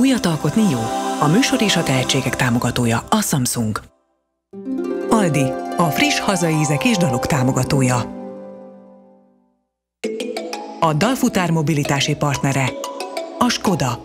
Újat alkotni jó. A műsor és a tehetségek támogatója a Samsung. Aldi, a friss hazai ízek és dalok támogatója. A dalfutár mobilitási partnere a Skoda.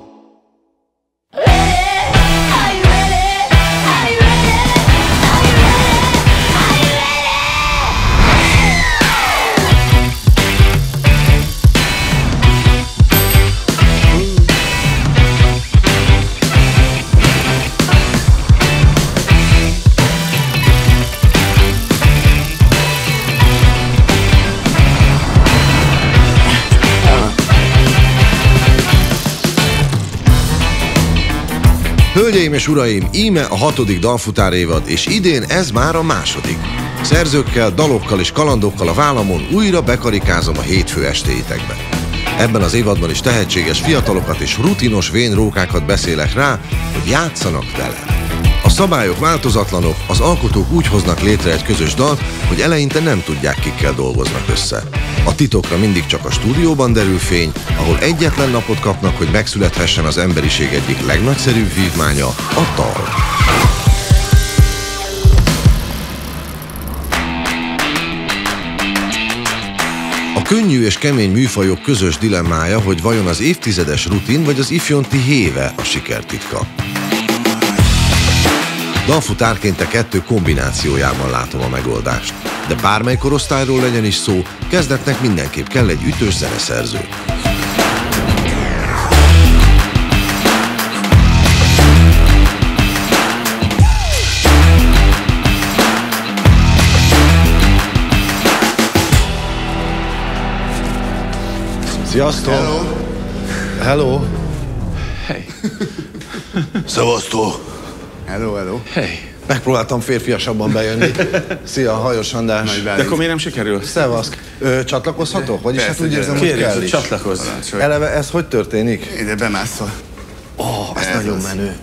Hölgyeim és uraim, íme a 6. dalfutár évad, és idén ez már a második. Szerzőkkel, dalokkal és kalandokkal a vállamon újra bekarikázom a hétfő estéitekbe. Ebben az évadban is tehetséges fiatalokat és rutinos vénrókákat beszélek rá, hogy játszanak vele. A szabályok változatlanok, az alkotók úgy hoznak létre egy közös dalt, hogy eleinte nem tudják, kikkel dolgoznak össze. A titokra mindig csak a stúdióban derül fény, ahol egyetlen napot kapnak, hogy megszülethessen az emberiség egyik legnagyszerűbb vívmánya, a dal. A könnyű és kemény műfajok közös dilemmája, hogy vajon az évtizedes rutin vagy az ifjonti héve a sikertitka. Dalfutárként a kettő kombinációjában látom a megoldást. De bármely korosztályról legyen is szó, kezdetnek mindenképp kell egy ütős zeneszerző. Sziasztok! Hello! Hello! Hey! Szevasztó! Hello, hello! Hey! Megpróbáltam férfiasabban bejönni. Szia, Hajos András. De akkor miért nem sikerül? Szevasz. Csatlakozhatok? Vagyis hát úgy érzem, hogy Kérjük, kell is. csatlakozz. Eleve ez hogy történik? Ide bemászol. Ez nagyon menő.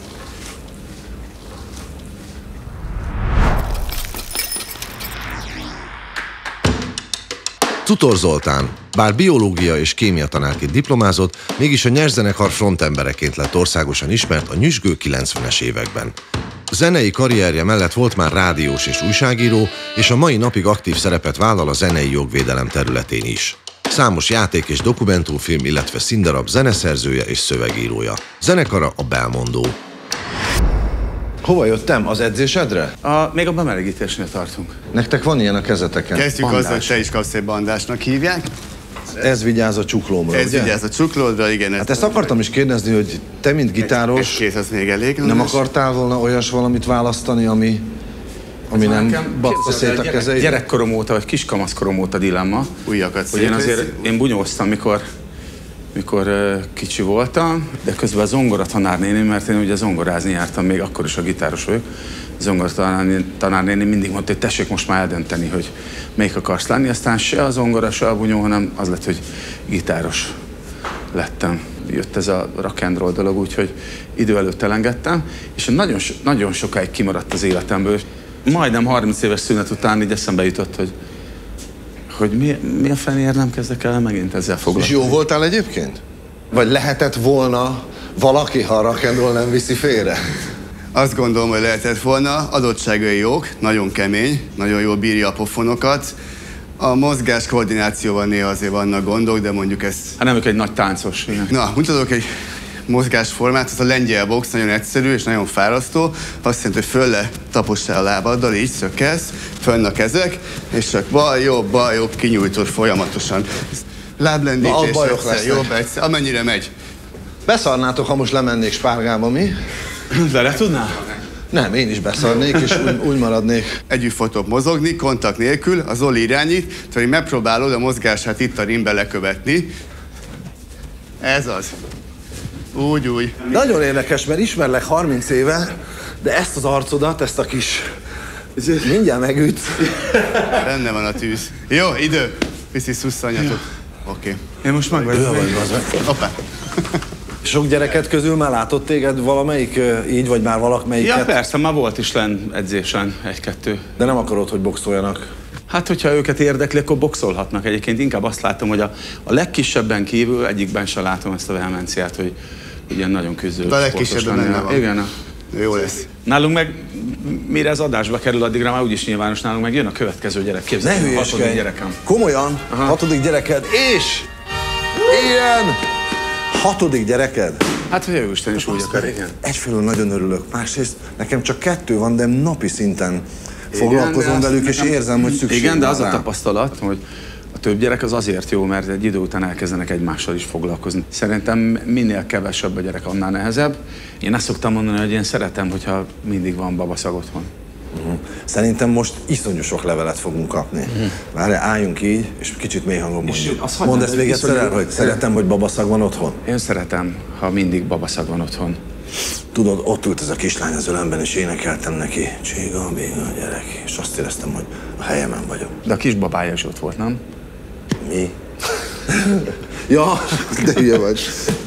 Tutor Zoltán, bár biológia és kémia tanárként diplomázott, mégis a nyerszenekar frontembereként lett országosan ismert a nyüzsgő 90-es években. Zenei karrierje mellett volt már rádiós és újságíró, és a mai napig aktív szerepet vállal a zenei jogvédelem területén is. Számos játék és dokumentumfilm, illetve színdarab zeneszerzője és szövegírója. Zenekara a Belmondó. Hova jöttem? Az edzésedre? Még a bemelegítésnél tartunk. Nektek van ilyen a kezeteken? Kezdjük azzal, hogy te is kapsz egy bandásnak hívják. Ez vigyáz a csuklómra, Ez ugye? vigyáz a csuklódra, igen. Hát ezt akartam is kérdezni, hogy te, mint gitáros, Két az még elég. nem akartál volna olyas valamit választani, ami nem batta szét a kezeit? Gyerekkorom óta, vagy kiskamaszkorom óta dilemma. Újakat hogy én bunyóztam, mikor kicsi voltam, de közben a zongoratanárnéni, mert én ugye zongorázni jártam, még akkor is a gitáros vagyok. A zongoratanárnéni mindig mondta, hogy tessék most már eldönteni, hogy melyik akarsz lenni. Aztán se a zongora, se a bunyó, hanem az lett, hogy gitáros lettem. Jött ez a rock and roll dolog, úgyhogy idő előtt elengedtem, és nagyon sokáig kimaradt az életemből. Majdnem 30 éves szünet után így eszembe jutott, hogy mi a fenéért nem kezdek el megint ezzel foglalkozni. És jó voltál egyébként? Vagy lehetett volna valaki, ha a rock and roll nem viszi félre? Azt gondolom, hogy lehetett volna. Adottságai jók, nagyon kemény, nagyon jól bírja a pofonokat. A mozgás koordinációval néha azért vannak gondok, de mondjuk ezt... Hát nem ők egy nagy táncos. Igen. Na, mutatok egy mozgásformát, ez a lengyel box, nagyon egyszerű és nagyon fárasztó. Azt jelenti, hogy fölle tapossál a lábaddal, így szökkelsz, fönn a kezek, és csak bal, jobb, kinyújtod folyamatosan. Láblendítés, jobb, egyszer, amennyire megy. Beszarnátok, ha most lemennék spárgába, mi? Vele tudnál? Nem, én is beszarnék, és úgy maradnék. Együtt fogtok mozogni, kontakt nélkül, az Zoli irányít, tehát megpróbálod a mozgását itt a ringben lekövetni. Ez az. Úgy. Nagyon érdekes, mert ismerlek 30 éve, de ezt az arcodat, ezt a kis... mindjárt megüt. Benne van a tűz. Jó, idő. Viszi szusszanyatot. Oké. Én most meg vagyok. Hoppá. Sok gyereket közül már látott téged valamelyik így, vagy már valamelyiket? Ja, persze, már volt is lenn edzésen egy-kettő. De nem akarod, hogy boxoljanak? Hát, hogyha őket érdekli, akkor boxolhatnak. Egyébként inkább azt látom, hogy a legkisebben kívül egyikben sem látom ezt a vehemenciát, hogy ilyen nagyon küzdő. De a legkisebb benne van. Igen. Jó lesz. Nálunk meg, mire ez adásba kerül, addigra már úgyis nyilvános, nálunk meg jön a következő gyerek. Képzeljük, a 6. gyerekem. Komolyan? Aha. 6. gyereked, és ilyen 6. gyereked? Hát, hogy jó Isten is úgy akar, igen. Egyfelől nagyon örülök, másrészt nekem csak 2 van, de napi szinten foglalkozom velük, és érzem, hogy szükség igen, de az rá. a tapasztalat, hogy a több gyerek az azért jó, mert egy idő után elkezdenek egymással is foglalkozni. Szerintem minél kevesebb a gyerek, annál nehezebb. Én azt szoktam mondani, hogy én szeretem, hogyha mindig van babaszag otthon. Szerintem most iszonyú sok levelet fogunk kapni. Várj, álljunk így, és kicsit mély hangon mondjuk. Mondd ezt még egyszer el, hogy szeretem, hogy babaszag van otthon? Én szeretem, ha mindig babaszag van otthon. Tudod, ott ült ez a kislány az ölemben, és énekeltem neki. Csiga, béga, gyerek. És azt éreztem, hogy a helyemen vagyok. De a kisbabája is ott volt, nem? Mi? Ja, de hülye vagy.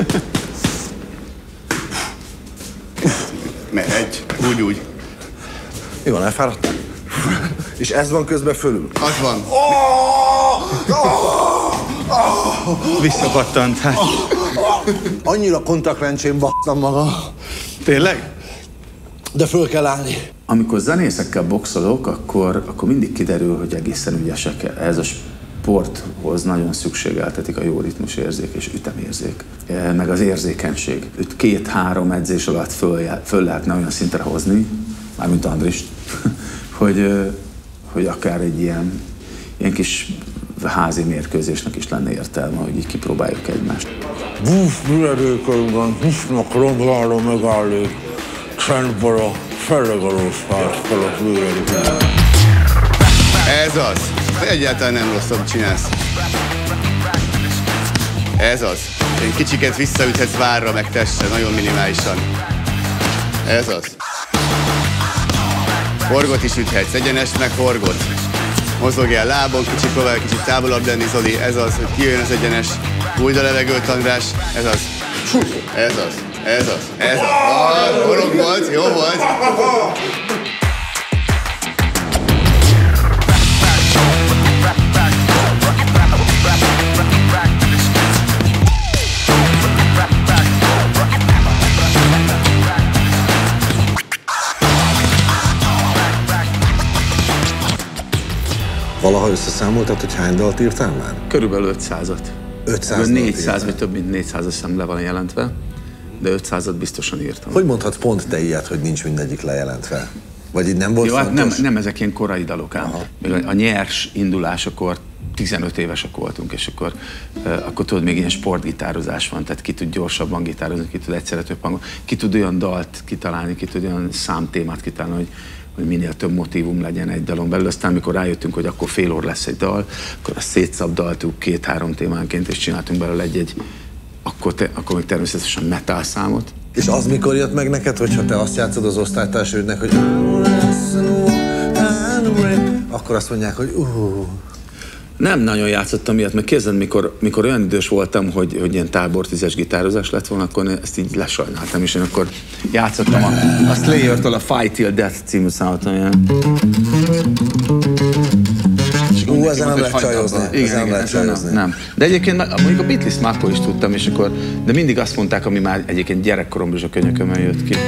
Megy, úgy. Mi van, elfáradtál? És ez van közben fölül? Az van. Visszapattant, hát. Annyira kontaktlencsén b***tam magam. Tényleg? De föl kell állni. Amikor zenészekkel boxolok, akkor mindig kiderül, hogy egészen ügyesek. Ez a sporthoz nagyon szükségeltetik a jó ritmusérzék és ütemérzék, meg az érzékenység. 2-3 edzés alatt föl lehetne olyan szintre hozni, mármint Andrist, hogy akár egy ilyen kis házi mérkőzésnek is lenne értelme, hogy így kipróbáljuk egymást. Büledőkörben hisznak rondváló megálló, csendbara, fellegalóztárt fel a büledőkörben. Ez az. Egyáltalán nem rosszabb csinálsz. Ez az. Egy kicsiket visszaüthetsz várra, meg testre, nagyon minimálisan. Ez az. Forgot is üthetsz, egyenes meg forgot. Mozogjál lábon, kicsit távolabb lenni, Zoli. Ez az, hogy kijön az egyenes. Fújd a levegőt, András. Ez az. Ez az. Ez az. Ez az. Forog volt, jó volt. Valaha összeszámoltad, hogy hány dalt írtál már? Körülbelül 500-at. 500 400, vagy több mint 400 szem le van jelentve, de 500-at biztosan írtam. Hogy mondhatsz pont te ilyet, hogy nincs mindegyik lejelentve? Vagy így nem volt jó, fontos? Hát nem ezek ilyen korai dalok ám. Még a nyers indulásakor 15 évesek voltunk, és akkor tudod, még ilyen sportgitározás van, tehát ki tud gyorsabban gitározni, ki tud egyszerre több hangot, ki tud olyan dalt kitalálni, ki tud olyan számtémát kitalálni, hogy minél több motívum legyen egy dalon belül. Aztán, amikor rájöttünk, hogy akkor fél óra lesz egy dal, akkor azt szétszabdaltuk 2-3 témánként, és csináltunk belőle egy akkor még természetesen metal számot. És az mikor jött meg neked, hogyha te azt játszod az osztálytársaidnak, hogy akkor azt mondják, hogy Nem nagyon játszottam ilyet, mert képzeld, mikor olyan idős voltam, hogy ilyen tábortüzes gitározás lett volna, akkor ezt így lesajnáltam, és én akkor játszottam a Slayer-től a Fight Till Death című számot, amilyen... Ezen nem lehet csajozni. Igen, nem. De egyébként mondjuk a Beatles már akkor is tudtam, és akkor, de mindig azt mondták, ami már egyébként gyerekkoromban is a könyökömön jött ki.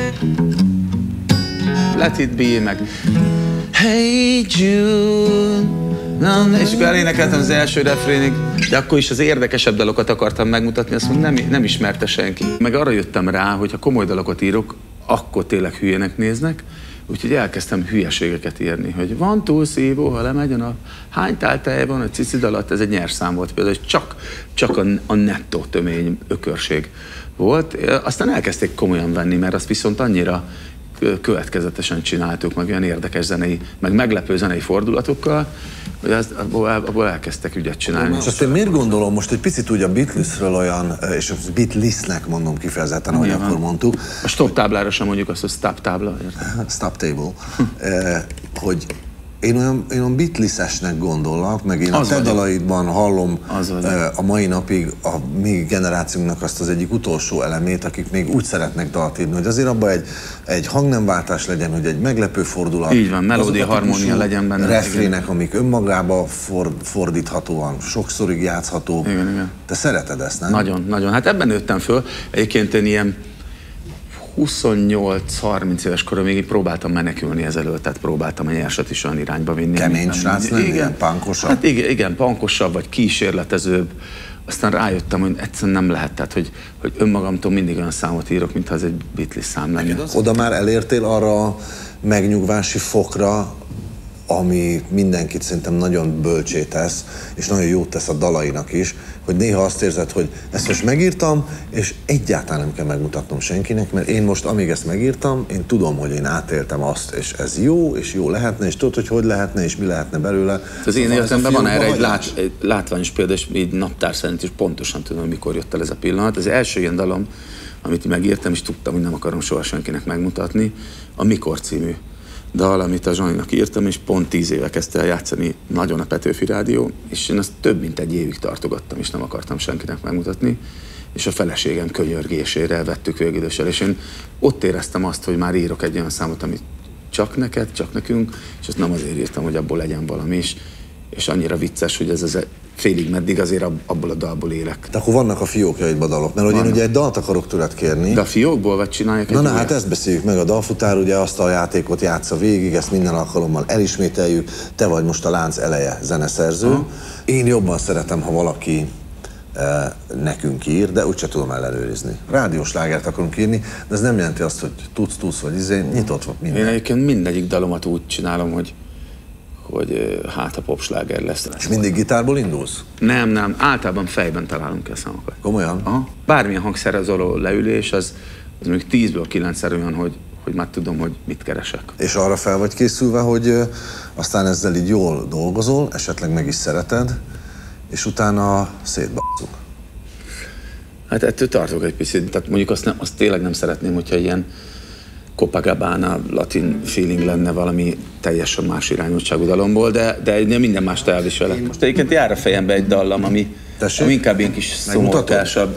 Let It Be, meg Hey Jude, és akkor elénekeltem az első refrénig, de akkor is az érdekesebb dalokat akartam megmutatni, azt mondom, nem ismerte senki. Meg arra jöttem rá, hogy ha komoly dalokat írok, akkor tényleg hülyének néznek, úgyhogy elkezdtem hülyeségeket írni, hogy van túl szívó, ha lemegy a nap, hány tál tej van a cicid alatt, ez egy nyers szám volt például, csak a nettó tömény ökörség volt. Aztán elkezdték komolyan venni, mert azt viszont annyira következetesen csináltuk, meg olyan érdekes zenei, meg meglepő zenei fordulatokkal, hogy abból elkezdtek ügyet csinálni. És azt én miért gondolom most egy picit úgy a Beatlesről olyan, és a Beatlesnek mondom kifejezetten, ahogy akkor mondtuk. A stop táblára sem mondjuk azt, hogy stop tábla, érted? Stop table. Hogy én olyan Beatlesesnek gondolok, meg én a te dalaidban hallom a mai napig a mi generációnknak azt az egyik utolsó elemét, akik még úgy szeretnek dalt írni, hogy azért abban egy hangnemváltás legyen, hogy egy meglepő fordulat. Így van, melódia, harmónia legyen benne. Refrének, amik önmagába fordíthatóan, sokszorig játszható. Igen. Te szereted ezt, nem? Nagyon, nagyon. Hát ebben nőttem föl. Egyébként én ilyen 28-30 éves koromig próbáltam menekülni ezelőtt, tehát próbáltam a nyársat is olyan irányba vinni. Kemény srác lenni? Igen, pankosabb? Hát igen, pankosabb, vagy kísérletezőbb. Aztán rájöttem, hogy egyszerűen nem lehet, tehát hogy önmagamtól mindig olyan számot írok, mintha ez egy Beatles szám lenne. Oda már elértél arra a megnyugvási fokra, ami mindenkit szerintem nagyon bölcsé tesz, és nagyon jót tesz a dalainak is, hogy néha azt érzed, hogy ezt most megírtam, és egyáltalán nem kell megmutatnom senkinek, mert én most, amíg ezt megírtam, én tudom, hogy én átéltem azt, és ez jó, és jó lehetne, és tudod, hogy lehetne, és mi lehetne belőle. Az én életemben van erre egy látványos példa, és így naptár szerint is pontosan tudom, mikor jött el ez a pillanat. Az első ilyen dalom, amit megírtam, és tudtam, hogy nem akarom soha senkinek megmutatni, a Mikor című dal, amit a Zsaninak írtam, és pont 10 éve kezdte el játszani nagyon a Petőfi Rádió, és én azt több mint egy évig tartogattam, és nem akartam senkinek megmutatni, és a feleségem könyörgésére vettük végidőssel, és én ott éreztem azt, hogy már írok egy olyan számot, amit csak neked, csak nekünk, és azt nem azért írtam, hogy abból legyen valami is, és annyira vicces, hogy ez félig meddig azért abból a dalból élek. De akkor vannak a fiókjaidban dalok, mert hogy én ugye egy dalt akarok tőled kérni. De a fiókból vagy csinálják egy Na hát ezt beszéljük meg, a dalfutár ugye azt a játékot játsza végig, ezt minden alkalommal elismételjük, te vagy most a lánc eleje zeneszerző. Én jobban szeretem, ha valaki nekünk ír, de úgyse tudom ellenőrizni. Rádiós slágert akarunk írni, de ez nem jelenti azt, hogy tudsz vagy nyitott vagy minden. Én egyébként mindegyik dalomat úgy csinálom, hogy hát a popsláger lesz. És mindig gitárból indulsz? Nem, általában fejben találunk el számokat. Komolyan? Aha. Bármilyen hangszerrel való leülés, az még 10-ből 9-szer olyan, hogy már tudom, hogy mit keresek. És arra fel vagy készülve, hogy aztán ezzel így jól dolgozol, esetleg meg is szereted, és utána szétbasszuk. Hát ettől tartok egy picit, tehát mondjuk azt tényleg nem szeretném, hogyha ilyen Copacabana, latin feeling lenne valami teljesen más irányultságú dalomból, de minden mást elviselek. Most egyébként jár a fejembe egy dallam, ami inkább ilyen kis szomorkásabb.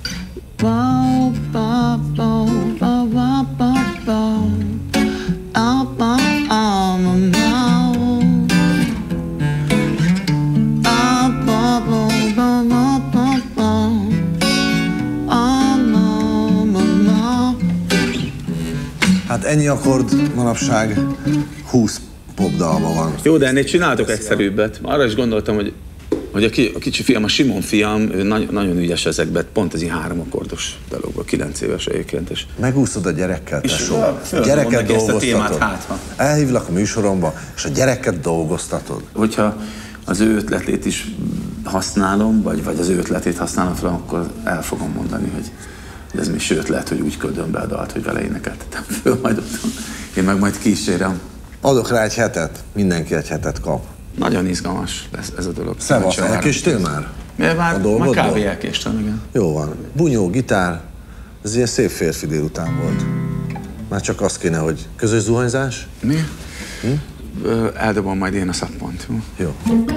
Hát ennyi akkord manapság 20 popdalma van. Jó, de ennél csináltok egyszerűbbet. Arra is gondoltam, hogy a kicsi fiam, a Simon fiam, ő nagyon ügyes ezekben, pont ez ilyen 3 akkordos dalokban, 9 éves egyébként. Megúszod a gyerekkel, tesó. A gyereket dolgoztatod. Elhívlak a műsoromba, és a gyereket dolgoztatod. Hogyha az ő ötletét is használom, vagy az ő ötletét használom fel, akkor el fogom mondani, hogy ez még sőt lehet, hogy úgy köldöm be a dalt, hogy vele énekeltetem föl, majd otthon. Én meg majd kísérem. Adok rá egy hetet, mindenki egy hetet kap. Nagyon izgalmas lesz ez a dolog. Szevasz, elkéstél már? Már kb. Elkéstem, igen. Jó van. Bunyó, gitár, ez ilyen szép férfi délután volt. Már csak az kéne, hogy közös zuhanyzás? Mi? Eldobom majd én a szappant. Jó.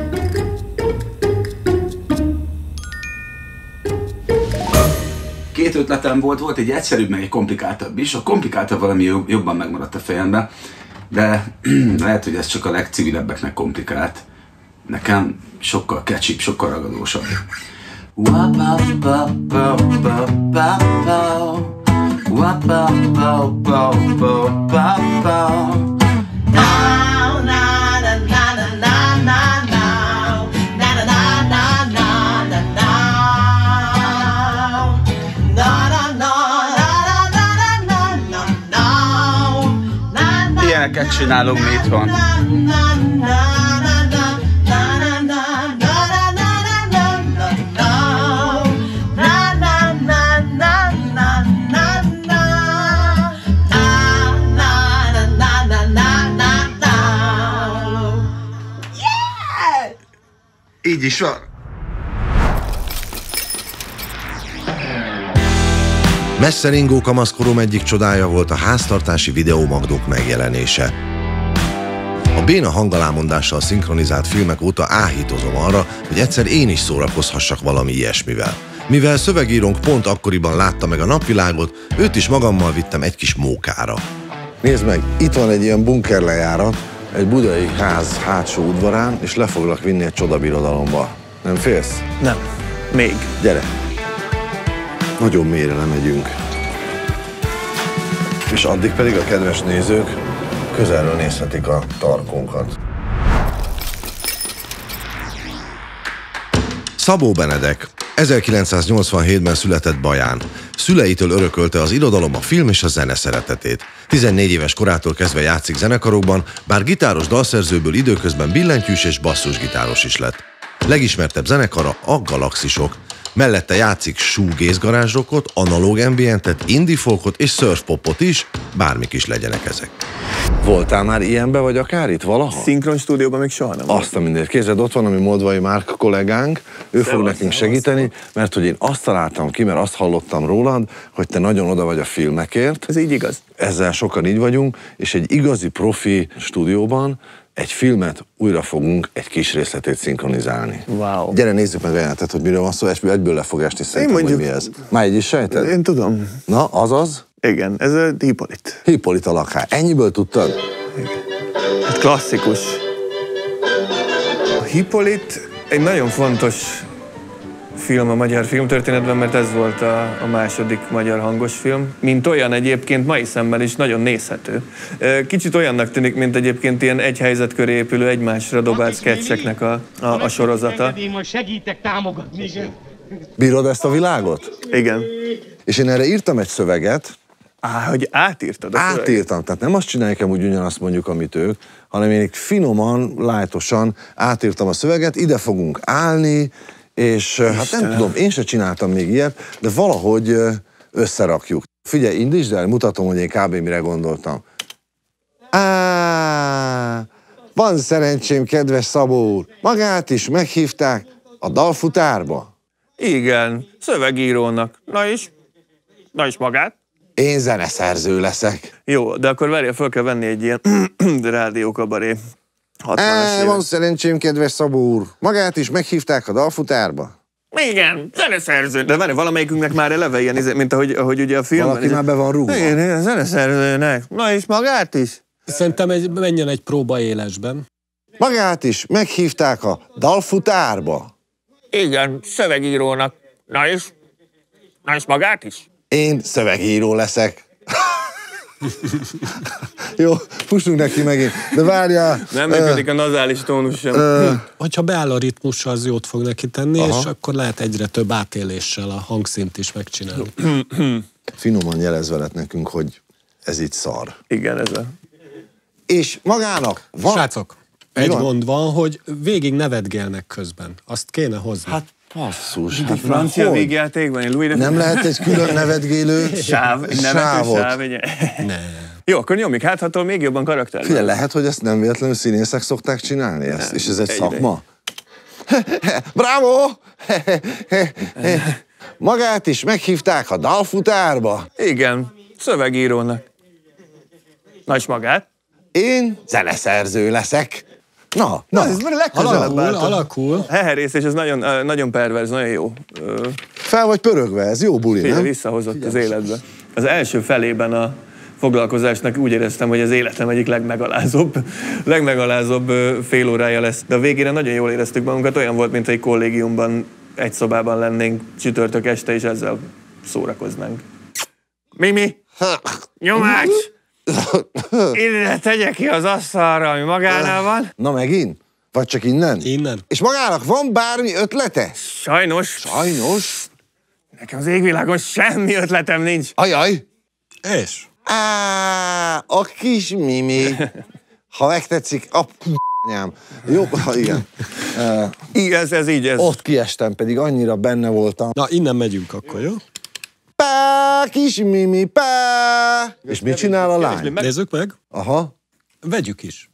Két ötletem volt egy egyszerűbb, meg egy komplikáltabb is. A komplikáltabb valami jobban megmaradt a fejembe, de lehet, hogy ez csak a legcivilebbeknek komplikált. Nekem sokkal catchy, sokkal ragadósabb. Ilyeneket csinálunk mi itthon. Így is van. Messze ringó kamaszkorom egyik csodája volt a háztartási videómagdók megjelenése. A béna hangalámondással szinkronizált filmek óta áhítozom arra, hogy egyszer én is szórakozhassak valami ilyesmivel. Mivel szövegírónk pont akkoriban látta meg a napvilágot, őt is magammal vittem egy kis mókára. Nézd meg, itt van egy ilyen bunkerlejárat, egy budai ház hátsó udvarán, és le foglak vinni egy csodabirodalomba. Nem félsz? Nem. Még. Gyere. Nagyon mélyre lemegyünk. És addig pedig a kedves nézők közelről nézhetik a tarkónkat. Szabó Benedek 1987-ben született Baján. Szüleitől örökölte az irodalom, a film és a zene szeretetét. 14 éves korától kezdve játszik zenekarokban, bár gitáros dalszerzőből időközben billentyűs és basszusgitáros is lett. Legismertebb zenekara a Galaxisok. Mellette játszik shoegaze garázsrockot, analóg ambientet, indie folkot és surfpopot is, bármik is legyenek ezek. Voltál már ilyenbe, vagy akár itt valaha? Szinkron stúdióban még soha nem. Azt a mindent. Képzeld, ott van a mi Moldvai Márk kollégánk, ő fog nekünk segíteni, mert hogy én azt találtam ki, mert azt hallottam rólad, hogy te nagyon oda vagy a filmekért. Ez így igaz. Ezzel sokan így vagyunk, és egy igazi profi stúdióban egy filmet újra fogunk egy kis részletét szinkronizálni. Wow. Gyere, nézzük meg a jelenetet, hogy miről van szó, és egyből le fog esni szerintem, hogy mi ez. Már így is sejted? Én tudom. Na, azaz? Igen, ez a Hippolit. Hippolit a lakás. Ennyiből tudtad? Igen. Hát klasszikus. A Hippolit egy nagyon fontos film a magyar filmtörténetben, mert ez volt a második magyar hangos film. Mint olyan egyébként mai szemmel is nagyon nézhető. Kicsit olyannak tűnik, mint egyébként ilyen egy helyzet köré épülő, egymásra dobált sketcheknek a sorozata. Én majd segítek támogatni. Bírod ezt a világot? Igen. És én erre írtam egy szöveget. Hogy átírtad a szöveget? Átírtam, tehát nem azt csinálják úgy ugyanazt mondjuk, amit ők, hanem én finoman, lájtosan átírtam a szöveget, ide fogunk állni, és Istenem. Hát nem tudom, én se csináltam még ilyet, de valahogy összerakjuk. Figyelj, indítsd el, mutatom, hogy én kb. Mire gondoltam. Van szerencsém, kedves Szabó úr, magát is meghívták a dalfutárba. Igen, szövegírónak. Na is magát. Én zeneszerző leszek. Jó, de akkor várjál, fel kell venni egy ilyen rádiókabaré. Van szerencsém, kedves Szabó úr. Magát is meghívták a dalfutárba. Igen, zeneszerző. De várj, valamelyikünknek már eleve ilyen, mint ahogy ugye a filmben. Valaki már be van rúgva. Igen, zeneszerzőnek. Na és magát is? Szerintem menjen egy próba élesben. Magát is meghívták a dalfutárba. Igen, szövegírónak. Na és magát is? Én szövegíró leszek. Jó, fussunk neki megint. De várjál. Nem működik a nazális tónus sem. Hogyha beáll a ritmus, az jót fog neki tenni, és akkor lehet egyre több átéléssel a hangszint is megcsinálni. Finoman jelezve lett nekünk, hogy ez így szar. Igen, ez a... És magának van... Srácok, egy gond van, hogy végig nevetgélnek közben. Azt kéne hozni. Hát passzus. Hát francia végjátékban, nem lehet egy külön nevetgélő sávot? Nem. Jó, akkor nyomjuk, hát attól még jobban karakter. Figyelj, lehet, hogy ezt nem véletlenül színészek szokták csinálni ezt, és ez egy szakma? Bravo! Magát is meghívták a dalfutárba. Igen, szövegírónak. Na és magát? Én zeneszerző leszek. Na, ez már legközelebb alakul. Heherész, és ez nagyon, nagyon perverz, nagyon jó. Fel vagy pörögve, ez jó buli, nem? Visszahozott az életbe. Az első felében a foglalkozásnak úgy éreztem, hogy az életem egyik legmegalázóbb fél órája lesz. De a végére nagyon jól éreztük magunkat, olyan volt, mint egy kollégiumban, egy szobában lennénk csütörtök este, és ezzel szórakoznánk. Mimi! Nyomás! Ide tegye ki az asztalra, ami magánál van. Na megint? Vagy csak innen? Innen. És magának van bármi ötlete? Sajnos. Nekem az égvilágon semmi ötletem nincs. Ajaj! És? A kis Mimi. Ha megtetszik, anyám. Jó, igen. Ez így. Ott kiestem, pedig annyira benne voltam. Na, innen megyünk akkor, jó? Pá, kis Mimi, pá! És mit csinál a lány? Nézzük meg. Aha. Vegyük is.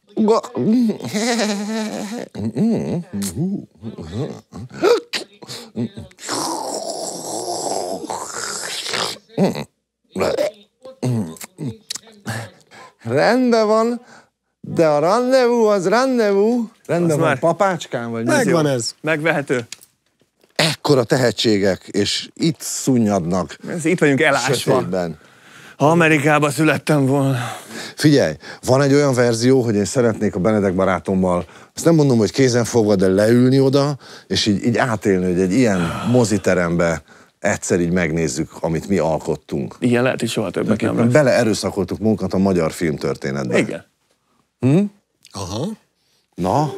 Rendben van, de a rendezvú az rendezvú. Rendben van, papácskám vagy? Megvan ez. Megvehető. Ekkora tehetségek, és itt szunnyadnak. Itt vagyunk elásva. Sötétben. Ha Amerikába születtem volna. Figyelj, van egy olyan verzió, hogy én szeretnék a Benedek barátommal, azt nem mondom, hogy kézenfogva, de leülni oda, és így átélni, hogy egy ilyen moziterembe egyszer így megnézzük, amit mi alkottunk. Igen, lehet, hogy soha többet nem lesz. Bele erőszakoltuk munkat a magyar filmtörténetbe. Igen. Aha. Na?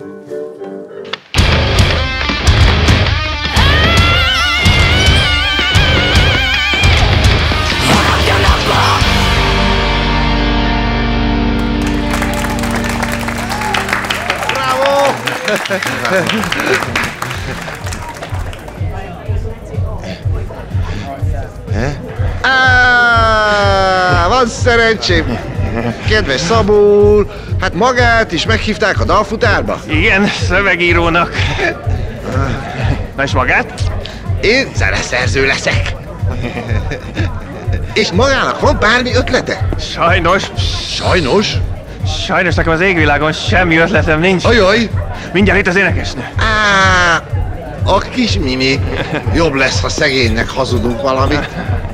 Van szerencsém. Kedves Szabó, hát magát is meghívták a dalfutárba? Igen, szövegírónak. Na és magát? Én zeneszerző leszek. És magának van bármi ötlete? Sajnos. Sajnos? Sajnos nekem az égvilágon semmi ötletem nincs. Ajaj! Mindjárt itt az énekesnő. A kis Mimi. Jobb lesz, ha szegénynek hazudunk valamit.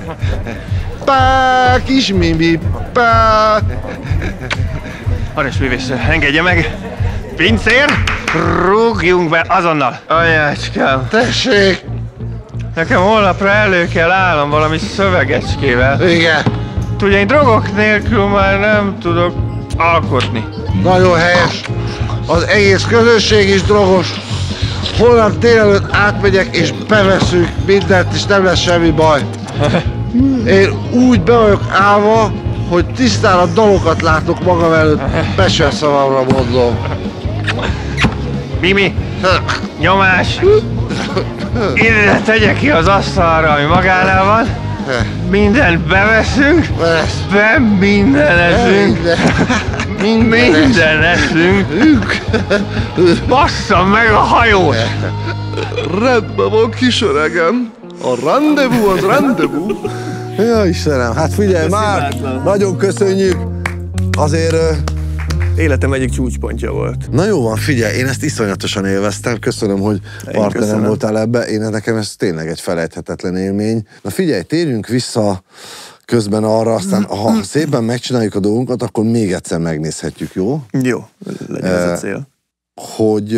Pá, kis Mimi, pá. Aranyos művész, engedje meg. Pincér, rúgjunk be azonnal. Anyácskám. Tessék. Nekem holnapra elő kell állnom valami szövegecskével. Igen. Tudja, én drogok nélkül már nem tudok alkotni. Nagyon helyes. Az egész közösség is drogos. Holnap délelőtt átmegyek és beveszünk mindent, és nem lesz semmi baj. Én úgy be vagyok állva, hogy tisztán a dalokat látok magam előtt, mesterszavamra mondom. Mimi, nyomás! Ide tegye ki az asztalra, ami magánál van. Mindent beveszünk, minden eszünk. Minden eszünk. Bassza meg a hajót! Rendben van, kis öregem. A rendezvú az rendezvú. Ja, Istenem, hát figyelj már, nagyon köszönjük. Azért... Életem egyik csúcspontja volt. Na jó van, figyelj, én ezt iszonyatosan élveztem. Köszönöm, hogy partnerem voltál ebbe. Nekem ez tényleg egy felejthetetlen élmény. Na figyelj, térjünk vissza közben arra, aztán ha szépen megcsináljuk a dolgunkat, akkor még egyszer megnézhetjük, jó? Jó, legyen ez a cél. Hogy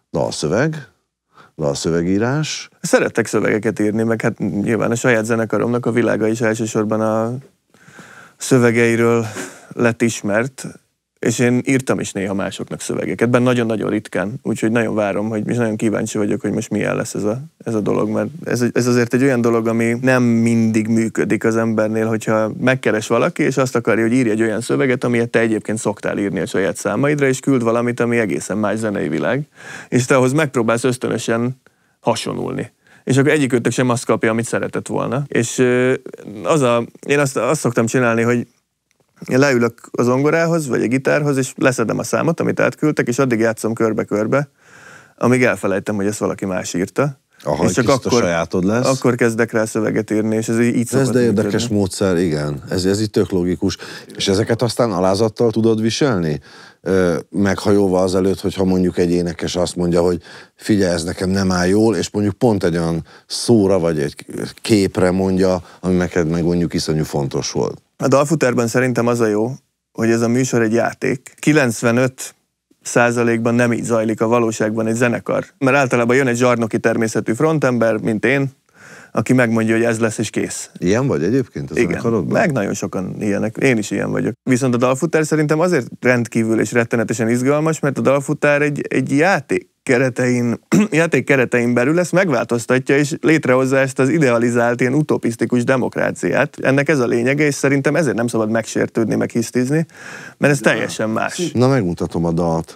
dalszövegírás. Szeretek szövegeket írni, meg hát nyilván a saját zenekaromnak a világa is elsősorban a szövegeiről lett ismert, és én írtam is néha másoknak szövegeket, bár nagyon-nagyon ritkán, úgyhogy nagyon várom, hogy és nagyon kíváncsi vagyok, hogy most milyen lesz ez a dolog, mert ez azért egy olyan dolog, ami nem mindig működik az embernél, hogyha megkeres valaki, és azt akarja, hogy írj egy olyan szöveget, amilyet te egyébként szoktál írni a saját számaidra, és küld valamit, ami egészen más zenei világ, és te ahhoz megpróbálsz ösztönösen hasonulni. És akkor egyikőtök sem azt kapja, amit szeretett volna. És én azt szoktam csinálni, hogy én leülök az zongorához, vagy a gitárhoz, és leszedem a számot, amit átküldtek, és addig játszom körbe-körbe, amíg elfelejtem, hogy ezt valaki más írta. Aha, és csak akkor kezdek rá szöveget írni, és ez így szokott. Ez de érdekes módszer, igen. Ez így tök logikus. És ezeket aztán alázattal tudod viselni? Meghajolva azelőtt, hogyha mondjuk egy énekes azt mondja, hogy figyelj, ez nekem nem áll jól, és mondjuk pont egy olyan szóra, vagy egy képre mondja, ami neked meg mondjuk iszonyú fontos volt. A dalfutárban szerintem az a jó, hogy ez a műsor egy játék. 95%-ban nem így zajlik a valóságban egy zenekar. Mert általában jön egy zsarnoki természetű frontember, mint én, aki megmondja, hogy ez lesz és kész. Ilyen vagy egyébként a zenekarodban? Igen, meg nagyon sokan ilyenek. Én is ilyen vagyok. Viszont a dalfutár szerintem azért rendkívül és rettenetesen izgalmas, mert a dalfutár egy játék keretein belül ezt megváltoztatja, és létrehozza ezt az idealizált, ilyen utopisztikus demokráciát. Ennek ez a lényege, és szerintem ezért nem szabad megsértődni, meg hisztizni, mert ez teljesen más. Na, megmutatom a dalt.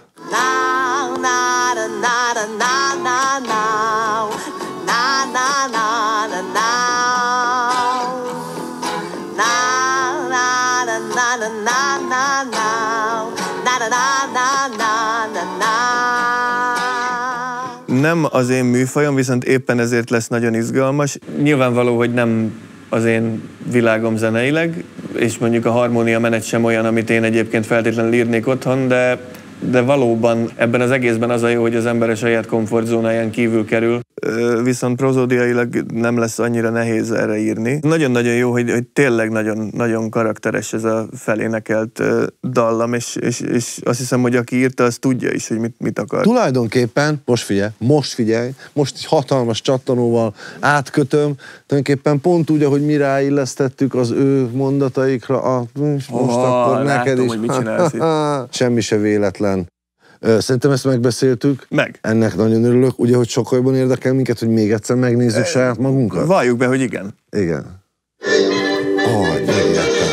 Nem az én műfajom, viszont éppen ezért lesz nagyon izgalmas. Nyilvánvaló, hogy nem az én világom zeneileg, és mondjuk a harmónia menet sem olyan, amit én egyébként feltétlenül írnék otthon, de valóban ebben az egészben az a jó, hogy az ember a saját komfortzónáján kívül kerül. viszont prozódiailag nem lesz annyira nehéz erre írni. Nagyon-nagyon jó, hogy tényleg nagyon karakteres ez a felénekelt dallam, és azt hiszem, hogy aki írta, az tudja is, hogy mit akar. Tulajdonképpen, most figyelj, most egy hatalmas csattanóval átkötöm, tulajdonképpen pont úgy, ahogy mi ráillesztettük az ő mondataikra, most akkor neked is. Hogy mit csinálsz itt. Semmi se véletlen. Szerintem ezt megbeszéltük. Meg. Ennek nagyon örülök. Ugye, hogy sokkal jobban érdekel minket, hogy még egyszer megnézzük saját magunkat? Valljuk be, hogy igen. Igen. Megértem.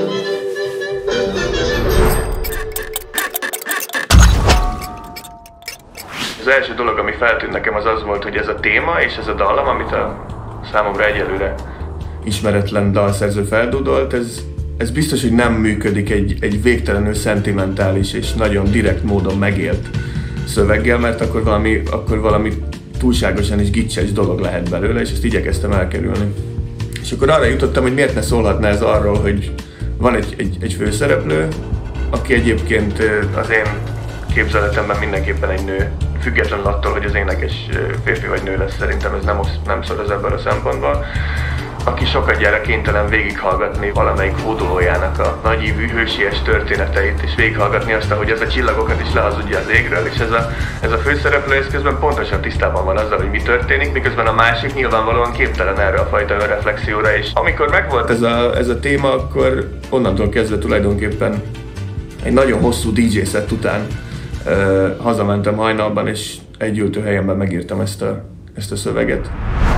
Az első dolog, ami feltűnt nekem, az volt, hogy ez a téma és ez a dallam, amit a számomra egyelőre ismeretlen dalszerző feldúdolt, ez biztos, hogy nem működik egy végtelenül szentimentális és nagyon direkt módon megélt szöveggel, mert akkor valami túlságosan is gicses dolog lehet belőle, és ezt igyekeztem elkerülni. És akkor arra jutottam, hogy miért ne szólhatna ez arról, hogy van egy főszereplő, aki egyébként az én képzeletemben mindenképpen egy nő, függetlenül attól, hogy az énekes férfi vagy nő lesz, szerintem ez nem szoroz ebből a szempontból, aki sokadjára kénytelen végighallgatni valamelyik hódolójának a nagyívű hősies történeteit, és végighallgatni azt, hogy ez a csillagokat is lehazudja az égről, és ez a főszereplő ez közben pontosan tisztában van azzal, hogy mi történik, miközben a másik nyilvánvalóan képtelen erre a fajta önreflexióra is. Amikor megvolt ez a téma, akkor onnantól kezdve tulajdonképpen egy nagyon hosszú DJ set után hazamentem hajnalban, és egy ültőhelyemben megírtam ezt a szöveget.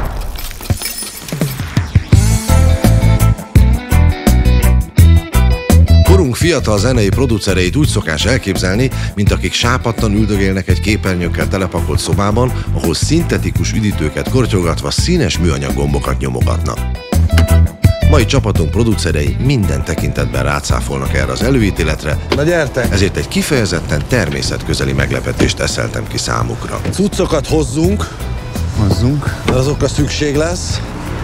Korunk fiatal zenei producereit úgy szokás elképzelni, mint akik sápadtan üldögélnek egy képernyőkkel telepakolt szobában, ahol szintetikus üdítőket kortyogatva színes műanyag gombokat nyomogatnak. Mai csapatunk producerei minden tekintetben rácáfolnak erre az előítéletre, Na gyertek! ezért egy kifejezetten természetközeli meglepetést eszeltem ki számukra. Cuccokat hozzunk, de azokra szükség lesz.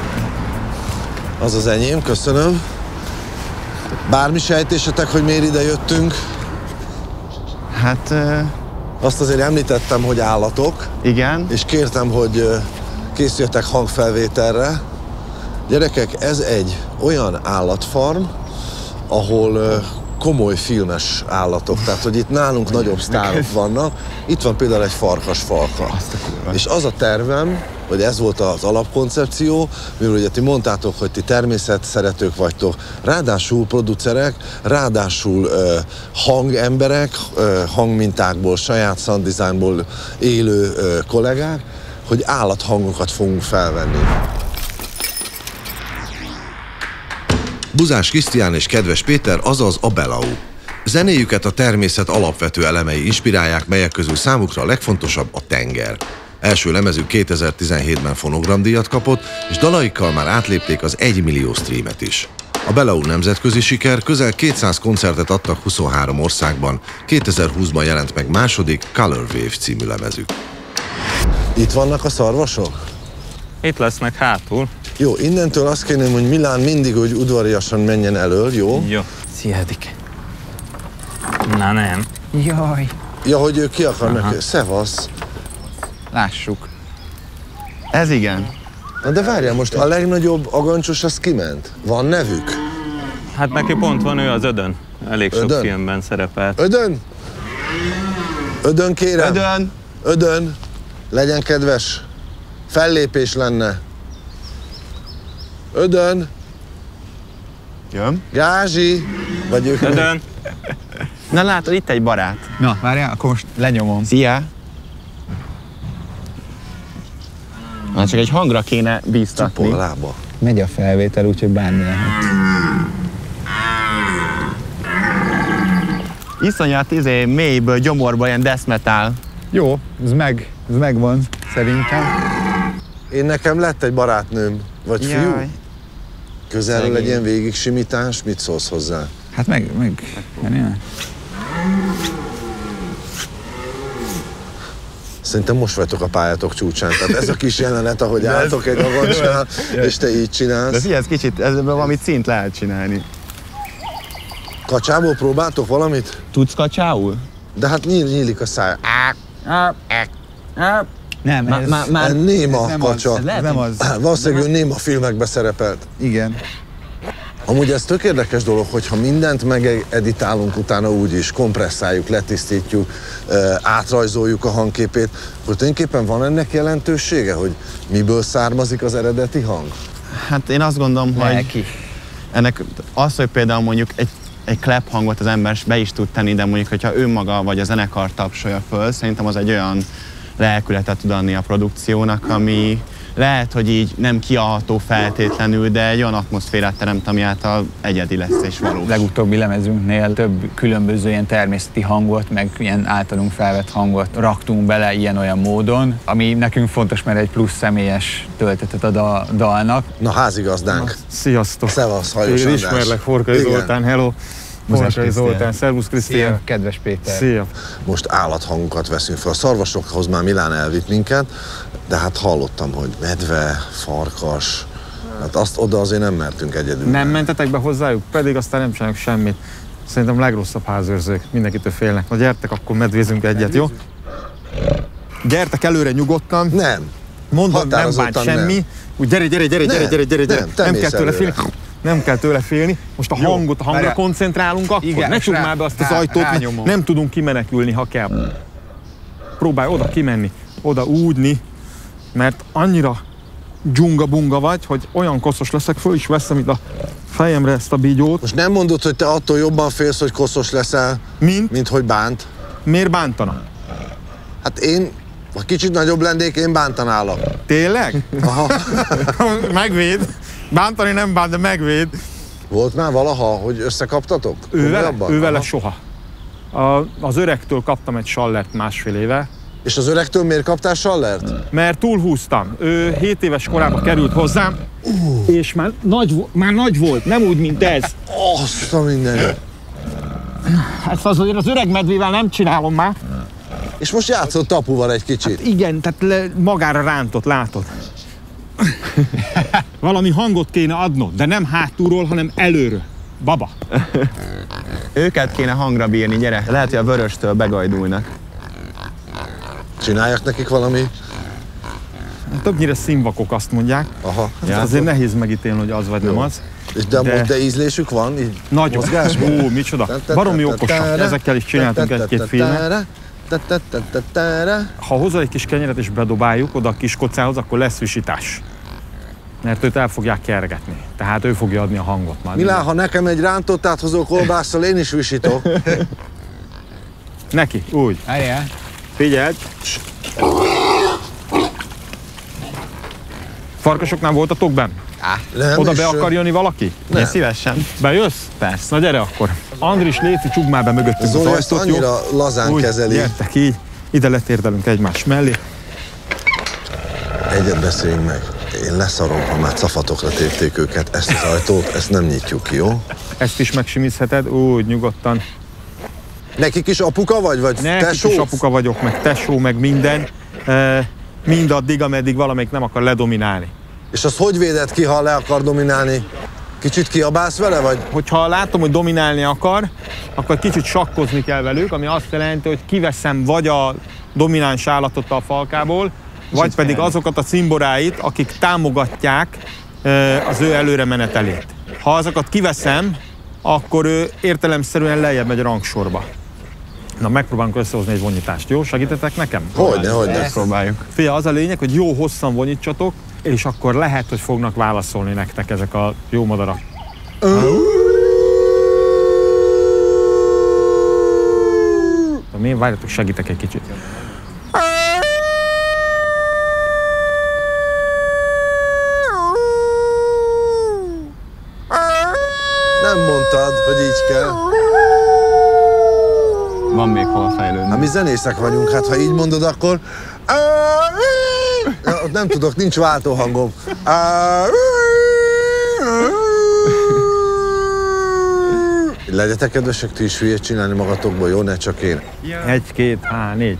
Az az enyém, köszönöm. Bármi sejtésetek, hogy miért ide jöttünk? Hát... Azt azért említettem, hogy állatok. Igen. És kértem, hogy készüljetek hangfelvételre. Gyerekek, ez egy olyan állatfarm, ahol komoly filmes állatok, tehát hogy itt nálunk nagyobb sztárok vannak. Itt van például egy farkasfalka. És az a tervem, hogy ez volt az alapkoncepció, mivel ugye ti mondtátok, hogy ti természetszeretők vagytok, ráadásul producerek, ráadásul hangemberek, hangmintákból, saját sound designból élő kollégák, hogy állathangokat fogunk felvenni. Buzás Krisztián és Kedves Péter, azaz a Belau. Zenéjüket a természet alapvető elemei inspirálják, melyek közül számukra a legfontosabb a tenger. Első lemezük 2017-ben fonogramdíjat kapott, és dalaikkal már átlépték az 1 millió streamet is. A Belau nemzetközi siker, közel 200 koncertet adtak 23 országban, 2020-ban jelent meg második Color Wave című lemezük. Itt vannak a szarvasok? Itt lesznek hátul. Jó, innentől azt kérném, hogy Milán mindig, hogy udvariasan menjen elől, jó? Jó. Szia, Edike. Na nem. Jaj. Ja, hogy ők ki akarnak. Szevasz. Lássuk. Ez igen. Na de várjál, most a legnagyobb agancsos az kiment? Van nevük? Hát neki pont van, ő az Ödön. Elég sok Ödön? filmben szerepelt. Ödön? Ödön kérem? Ödön! Ödön, legyen kedves. Fellépés lenne. Ödön. Jön. Gázsi. Vagy ők... Ödön. Na látod, itt egy barát. Na, várjál, akkor most lenyomom. Szia! Na, csak egy hangra kéne bíztatni. Csapol a lába. Megy a felvétel, úgyhogy bármi lehet. Iszonyat mélyből, gyomorba ilyen death metal. Jó, ez megvan, szerintem. Én nekem lett egy barátnőm, vagy fiú. Jaj. Közelről egy ilyen végig simítás, mit szólsz hozzá? Hát meg. Szerintem most vagytok a pályátok csúcsán. Tehát ez a kis jelenet, ahogy álltok egy agancsnál, és te így csinálsz. De figyelj, ez kicsit, ezzel valami cínt lehet csinálni. Kacsából próbáltok valamit? Tudsz kacsául? De hát nyílik a száj. Nem, ez néma nem kacsa. az, nem az. Valószínűleg ő néma filmekbe szerepelt. Igen. Amúgy ez tök érdekes dolog, hogyha mindent megeditálunk utána úgyis, kompresszáljuk, letisztítjuk, átrajzoljuk a hangképét, akkor tulajdonképpen van ennek jelentősége, hogy miből származik az eredeti hang? Hát én azt gondolom, hogy ennek az, hogy például mondjuk egy klep hangot az ember be is tud tenni, de mondjuk, hogyha ő maga vagy a zenekar tapsolja föl, szerintem az egy olyan lelkületet tud adni a produkciónak, ami lehet, hogy így nem kialható feltétlenül, de egy olyan atmoszférát teremt, ami által egyedi lesz és valós. Legutóbbi lemezünknél több különböző ilyen természeti hangot, meg ilyen általunk felvett hangot raktunk bele ilyen-olyan módon, ami nekünk fontos, mert egy plusz személyes töltetet ad a dalnak. Na, házigazdánk. Sziasztok! Szevasz, Hajós Én András. ismerlek, Forkai Zoltán, hello! Forkai Zoltán, szervusz Krisztián! Szia, kedves Péter! Szia! Most állathangokat veszünk fel. A szarvasokhoz már Milán elvitt minket, de hát hallottam, hogy medve, farkas, hát azt oda azért nem mertünk egyedül. Nem mentetek be hozzájuk? Pedig aztán nem csináljuk semmit. Szerintem legrosszabb házőrzők, mindenkitől félnek. Na gyertek, akkor medvézünk egyet, jó? Gyertek előre nyugodtan. Nem. Mondom, nem bánt semmi. Úgy gyere. Nem kell tőle félni. Nem kell tőle félni. Most a hangra koncentrálunk akkor. Igen, ne csukd már be azt az ajtót, nem tudunk kimenekülni, ha kell. Próbálj oda kimenni, oda úgyni, mert annyira dzsunga-bunga vagy, hogy olyan koszos leszek, föl is veszem itt a fejemre ezt a bígyót. Most nem mondod, hogy te attól jobban félsz, hogy koszos leszel, mint hogy bánt? Miért bántana? Hát én, ha kicsit nagyobb lennék, én bántanálak. Tényleg? Aha. Megvéd. Bántani nem bánt, de megvéd. Volt már valaha, hogy összekaptatok? Ővele soha. Az öregtől kaptam egy sallert 1,5 éve. És az öregtől miért kaptál sallert? Mert túlhúztam. Ő 7 éves korában került hozzám, és már nagy volt, nem úgy, mint ez. Azt a mindenit. Ezt azért az öreg medvével nem csinálom már. És most játszott apuval egy kicsit. Hát igen, tehát magára rántott, látod. Valami hangot kéne adnod, de nem hátulról, hanem előről. Baba. Őket kéne hangra bírni, gyere. Lehet, hogy a vöröstől begajdulnak. Csináljak nekik valami? Többnyire színvakok, azt mondják. Aha. Hát azért nehéz megítélni, hogy az vagy nem az. És de ízlésük van? Így nagyon. Ó, micsoda. Baromi okosak. Ezekkel is csináltunk egy-két filmet. Ha hozzá egy kis kenyeret és bedobáljuk oda a kis kocához, akkor lesz visítás. Mert őt el fogják kergetni. Tehát ő fogja adni a hangot már. Milán, ha nekem egy rántott áthozó kolbásszal, én is visítok. Neki, úgy. Várjál. Figyeld. Farkasoknál voltatok benn? Nem, oda be akar jönni valaki? Nem. Én szívesen. Bejössz? Persze. Na gyere akkor. Andris, Léci, csukd már be mögöttünk Zoli az ezt ajtót, jó? annyira lazán úgy, kezeli. Gyertek így, ide letérdelünk egymás mellé. Egyet beszéljünk meg. Én leszarom, ha már cafatokra tépték őket. Ezt az ajtót, ezt nem nyitjuk ki, jó? Ezt is megsimizheted, úgy nyugodtan. Nekik is apuka vagy Nekik tesó? is apuka vagyok, meg tesó, meg minden. Mindaddig, ameddig valamelyik nem akar ledominálni. És azt hogy véded ki, ha le akar dominálni? Kicsit kiabálsz vele, vagy? Hogyha látom, hogy dominálni akar, akkor kicsit sakkozni kell velük, ami azt jelenti, hogy kiveszem vagy a domináns állatot a falkából, vagy pedig azokat a cimboráit, akik támogatják az ő előre menetelét. Ha azokat kiveszem, akkor ő értelemszerűen lejjebb megy a rangsorba. Na, megpróbálunk összehozni egy vonyítást, jó? Segítetek nekem? Hogyne. Próbáljuk. Fia, az a lényeg, hogy jó hosszan vonyítsatok, és akkor lehet, hogy fognak válaszolni nektek ezek a jó madarak. Várjatok, segítek egy kicsit. Nem mondtad, hogy így kell. Van még hol fejlődni. Hát mi zenészek vagyunk, hát ha így mondod, akkor... Nem tudok, nincs váltóhangom. Legyetek kedvesek, ti is hülyét csinálni magatokból, jó? Ne csak én. 1, 2, 3, 4.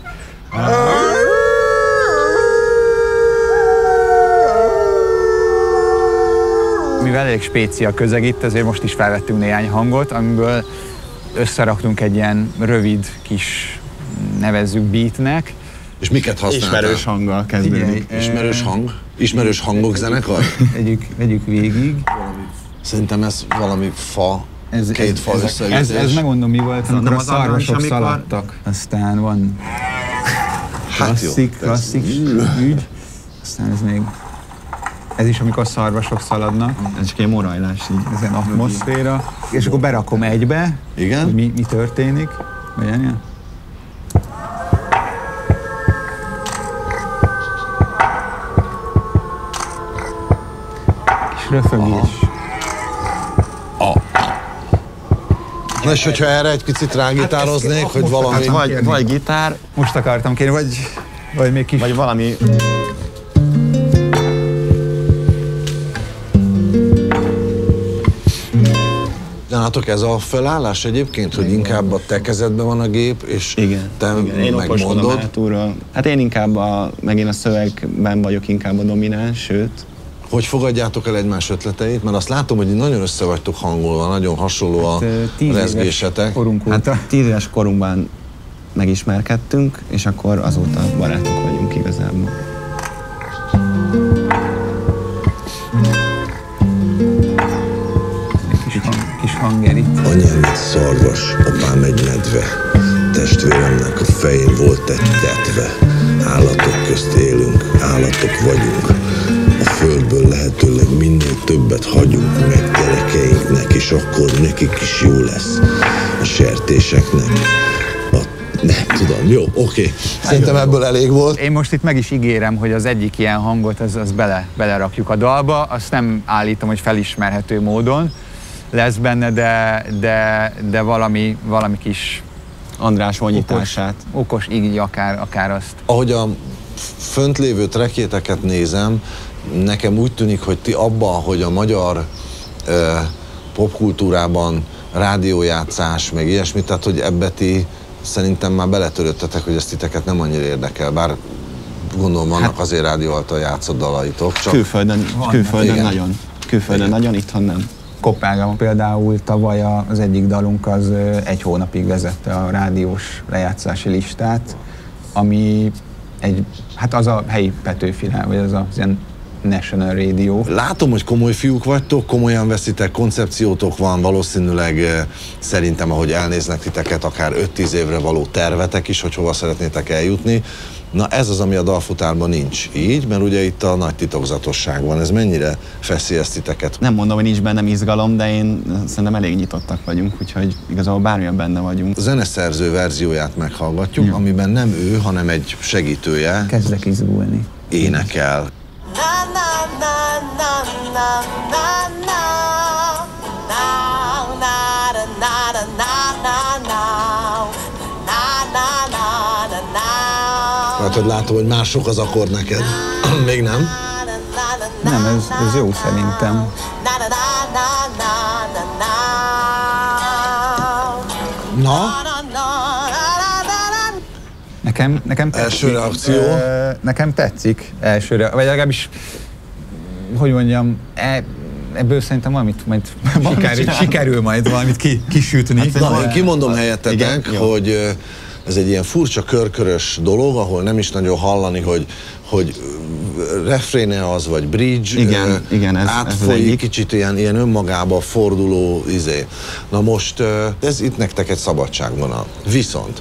Mivel elég spéci a közeg itt, ezért most is felvettünk néhány hangot, amiből összeraktunk egy ilyen rövid kis, nevezzük beatnek. És miket használtál? Ismerős hanggal kezdődik. Ismerős hang? Ismerős hangok zenekar? Vegyük végig. Szerintem ez valami fa, két fa összeütés. Ez megmondom mi volt, amikor a szarvasok szaladtak. Aztán van klasszik ügy. Aztán ez még... Ez is, amikor a szarvasok szaladnak. Ez csak egy morajlás így. Ez egy atmoszféra. És akkor berakom egybe, igen? Hogy mi történik. Vagy kis röfögés. Na és hogyha erre egy picit rágitároznék, hogy valami... Hát vagy gitár... Most akartam kérni, vagy még kis... Vagy valami... Látok, ez a felállás egyébként, hogy inkább a te kezedben van a gép, és te én megmondod? hátulról. Hát én inkább megint a szövegben vagyok inkább a domináns, sőt. Hogy fogadjátok el egymás ötleteit? Mert azt látom, hogy nagyon össze vagytok hangolva, nagyon hasonló a rezgésetek. Hát 10 éves korunkban megismerkedtünk, és akkor azóta barátok vagyunk igazából. Anyám egy szarvas, apám egy medve. Testvéremnek a fején volt egy tetve. Állatok közt élünk, állatok vagyunk. A földből lehetőleg minél többet hagyunk meg gyerekeinknek, és akkor nekik is jó lesz. A sertéseknek. Nem tudom, jó, oké. Szerintem ebből elég volt. Én most itt meg is ígérem, hogy az egyik ilyen hangot, az belerakjuk a dalba. Azt nem állítom, hogy felismerhető módon lesz benne, de valami kis András vonyítását. Okos, így akár azt. Ahogy a fönt lévő trekkjéteket nézem, nekem úgy tűnik, hogy ti abban, hogy a magyar popkultúrában rádiójátszás, meg ilyesmi, tehát hogy ebbe ti szerintem már beletörődtetek, hogy ezt titeket nem annyira érdekel, bár gondolom vannak azért rádió által játszott dalaitok. Csak... Külföldön nagyon. Külföldön nagyon, itthon nem. Kopenhágában például tavaly az egyik dalunk az 1 hónapig vezette a rádiós lejátszási listát, ami hát az a helyi Petőfi, vagy az ilyen National Radio. Látom, hogy komoly fiúk vagytok, komolyan veszitek, koncepciótok van, valószínűleg szerintem, ahogy elnéznek titeket, akár 5-10 évre való tervetek is, hogy hova szeretnétek eljutni. Na ez az, ami a dalfutárban nincs így, mert ugye itt a nagy titokzatosság van. Ez mennyire feszélyez titeket? Nem mondom, hogy nincs bennem izgalom, de én szerintem elég nyitottak vagyunk, úgyhogy igazából bármilyen benne vagyunk. A zeneszerző verzióját meghallgatjuk, amiben nem ő, hanem egy segítője. Kezdek izgulni. Énekel. Hát, hogy látom, hogy már sok az akkord neked. Még nem? Nem, ez jó szerintem. Na? Nekem tetszik. Első reakció? Nekem tetszik elsőre, vagy legalábbis, hogy mondjam, ebből szerintem valamit sikerül majd valamit kisütni. Hát, na, én kimondom helyettetek, hogy ez egy ilyen furcsa körkörös dolog, ahol nem is nagyon hallani, hogy refréne az, vagy bridge, igen, átfolyik, kicsit ilyen önmagába forduló izé. Na most ez itt nektek egy szabadságvonal. Viszont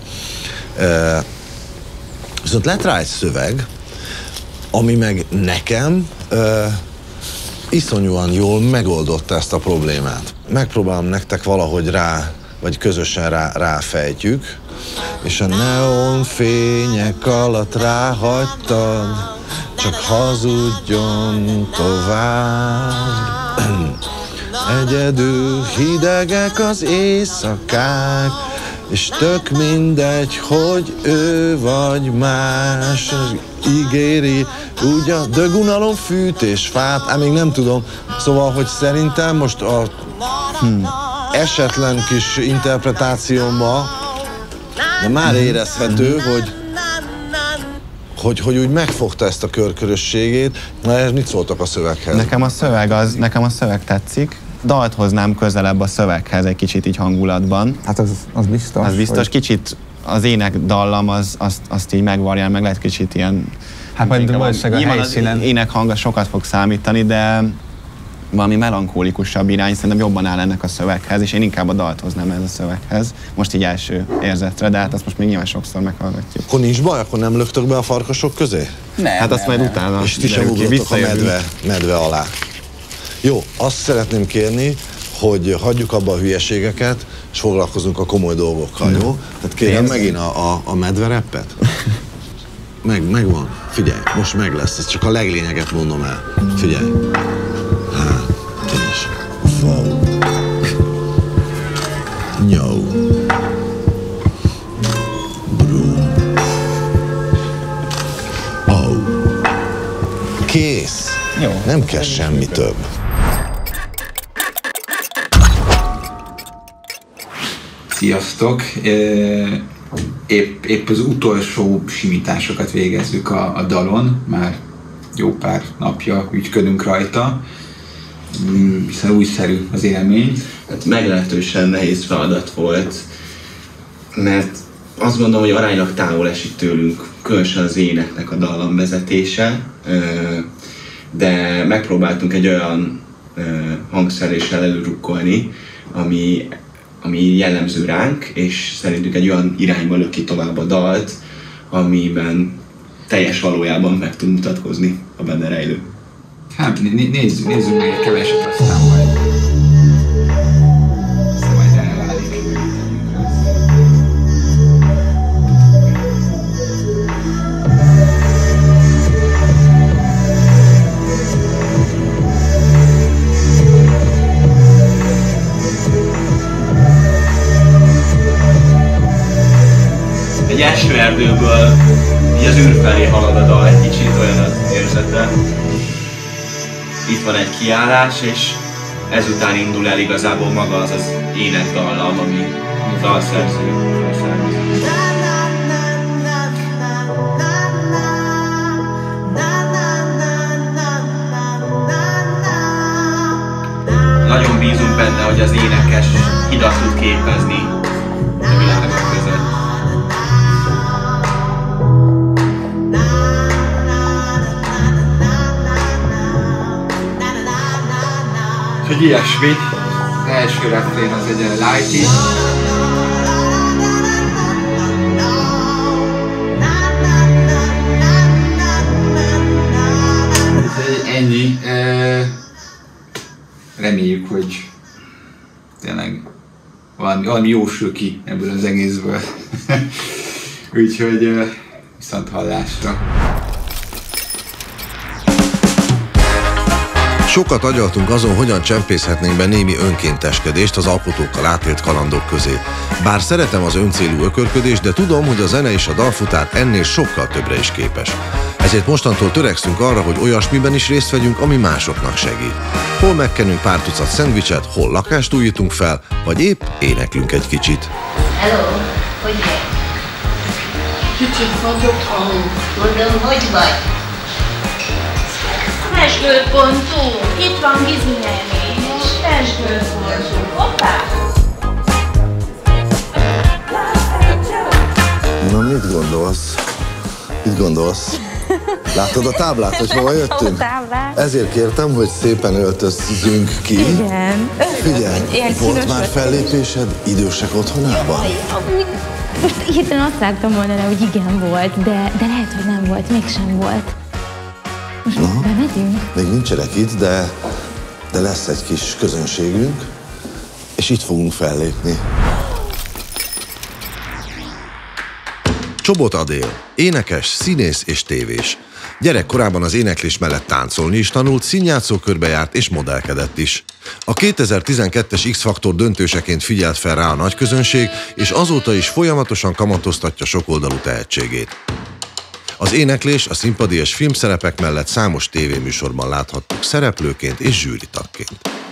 lett rá egy szöveg, ami meg nekem iszonyúan jól megoldotta ezt a problémát. Megpróbálom nektek valahogy vagy közösen ráfejtjük, és a neonfények alatt ráhagytad, csak hazudjon tovább. Egyedül hidegek az éjszakák, és tök mindegy, hogy ő vagy más. Ígéri úgy a dögunalom fűtés fát, még nem tudom. Szóval, hogy szerintem most a esetlen kis interpretációmban, de már érezhető, hogy úgy megfogta ezt a körkörösségét. Na, ez mit szóltak a szöveghez? Nekem a szöveg tetszik. Dalt hoznám közelebb a szöveghez egy kicsit így hangulatban. Hát az biztos. Az biztos, kicsit az ének dallam, azt így megvarjál, meg lehet kicsit ilyen... Hát majd valószínűleg a helyszínen... Énekhang sokat fog számítani, de valami melankolikusabb irány szerintem jobban áll ennek a szöveghez, és én inkább a dalt hoznám ez a szöveghez. Most így első érzetre, de hát azt most még nyilván sokszor meghallgatjuk. Akkor nincs baj, akkor nem löktök be a farkasok közé? Nem, hát azt majd utána. És ti sem ugrotok a medve alá. Jó, azt szeretném kérni, hogy hagyjuk abba a hülyeségeket, és foglalkozunk a komoly dolgokkal, jó? Tehát kérem megint a medvereppet. Megvan. Figyelj, most meg lesz. Ez csak a leglényeget mondom el. Figyelj. Hát, és wow. Nyó. Brum. Oh. Kész. Jó. Nem kell semmi több. Sziasztok! Épp az utolsó simításokat végezzük a dalon, már jó pár napja ügyködünk rajta, hiszen újszerű az élmény. Hát meglehetősen nehéz feladat volt, mert azt gondolom, hogy aránylag távol esik tőlünk, különösen az éneknek a dallamvezetése, de megpróbáltunk egy olyan hangszeréssel előrukkolni, ami jellemző ránk, és szerintünk egy olyan irányba löki tovább a dalt, amiben teljes valójában meg tud mutatkozni a benne rejlő. Hát nézzük meg egy keveset, aztán majd elválik. Egy esőerdőből így az űr felé halad a dal, egy kicsit olyan az érzete. Itt van egy kiállás, és ezután indul el igazából maga az énekdallam, ami a dalszerző felszerző. Nagyon bízunk benne, hogy az énekes hidat tud képezni a világok között. Hogy ilyesmi. Az első refrén az egy lighty. Ennyi. Reméljük, hogy tényleg valami jó sül ki ebből az egészből. Úgyhogy viszont hallásra. Sokat agyaltunk azon, hogyan csempészhetnénk be némi önkénteskedést az alkotókkal átélt kalandok közé. Bár szeretem az öncélú ökörködést, de tudom, hogy a zene és a dalfutár ennél sokkal többre is képes. Ezért mostantól törekszünk arra, hogy olyasmiben is részt vegyünk, ami másoknak segít. Hol megkenünk pár tucat szendvicset, hol lakást újítunk fel, vagy épp éneklünk egy kicsit. Hello, hogy vagy? Kicsit vagyok alul. Mondom, hogy vagy? Testből.hu. Itt van Gizinyelmény, és testből.hu. Hoppá! Na, mit gondolsz? Mit gondolsz? Látod a táblát, hogy hova jöttünk? Ezért kértem, hogy szépen öltözzünk ki. Igen. Figyelj, volt már fellépésed idősek otthonában? Most hirtelen azt láttam volna, hogy igen volt, de lehet, hogy nem volt, mégsem volt. Most bemegyünk? Még nincsenek itt, de lesz egy kis közönségünk, és itt fogunk fellépni. Csobot Adél, énekes, színész és tévés. Gyerekkorában az éneklés mellett táncolni is tanult, színjátszókörbe járt és modellkedett is. A 2012-es X-faktor döntőseként figyelt fel rá a nagyközönség, és azóta is folyamatosan kamatoztatja sokoldalú tehetségét. Az éneklés, a színpadi és filmszerepek mellett számos tévéműsorban láthattuk szereplőként és zsűritagként.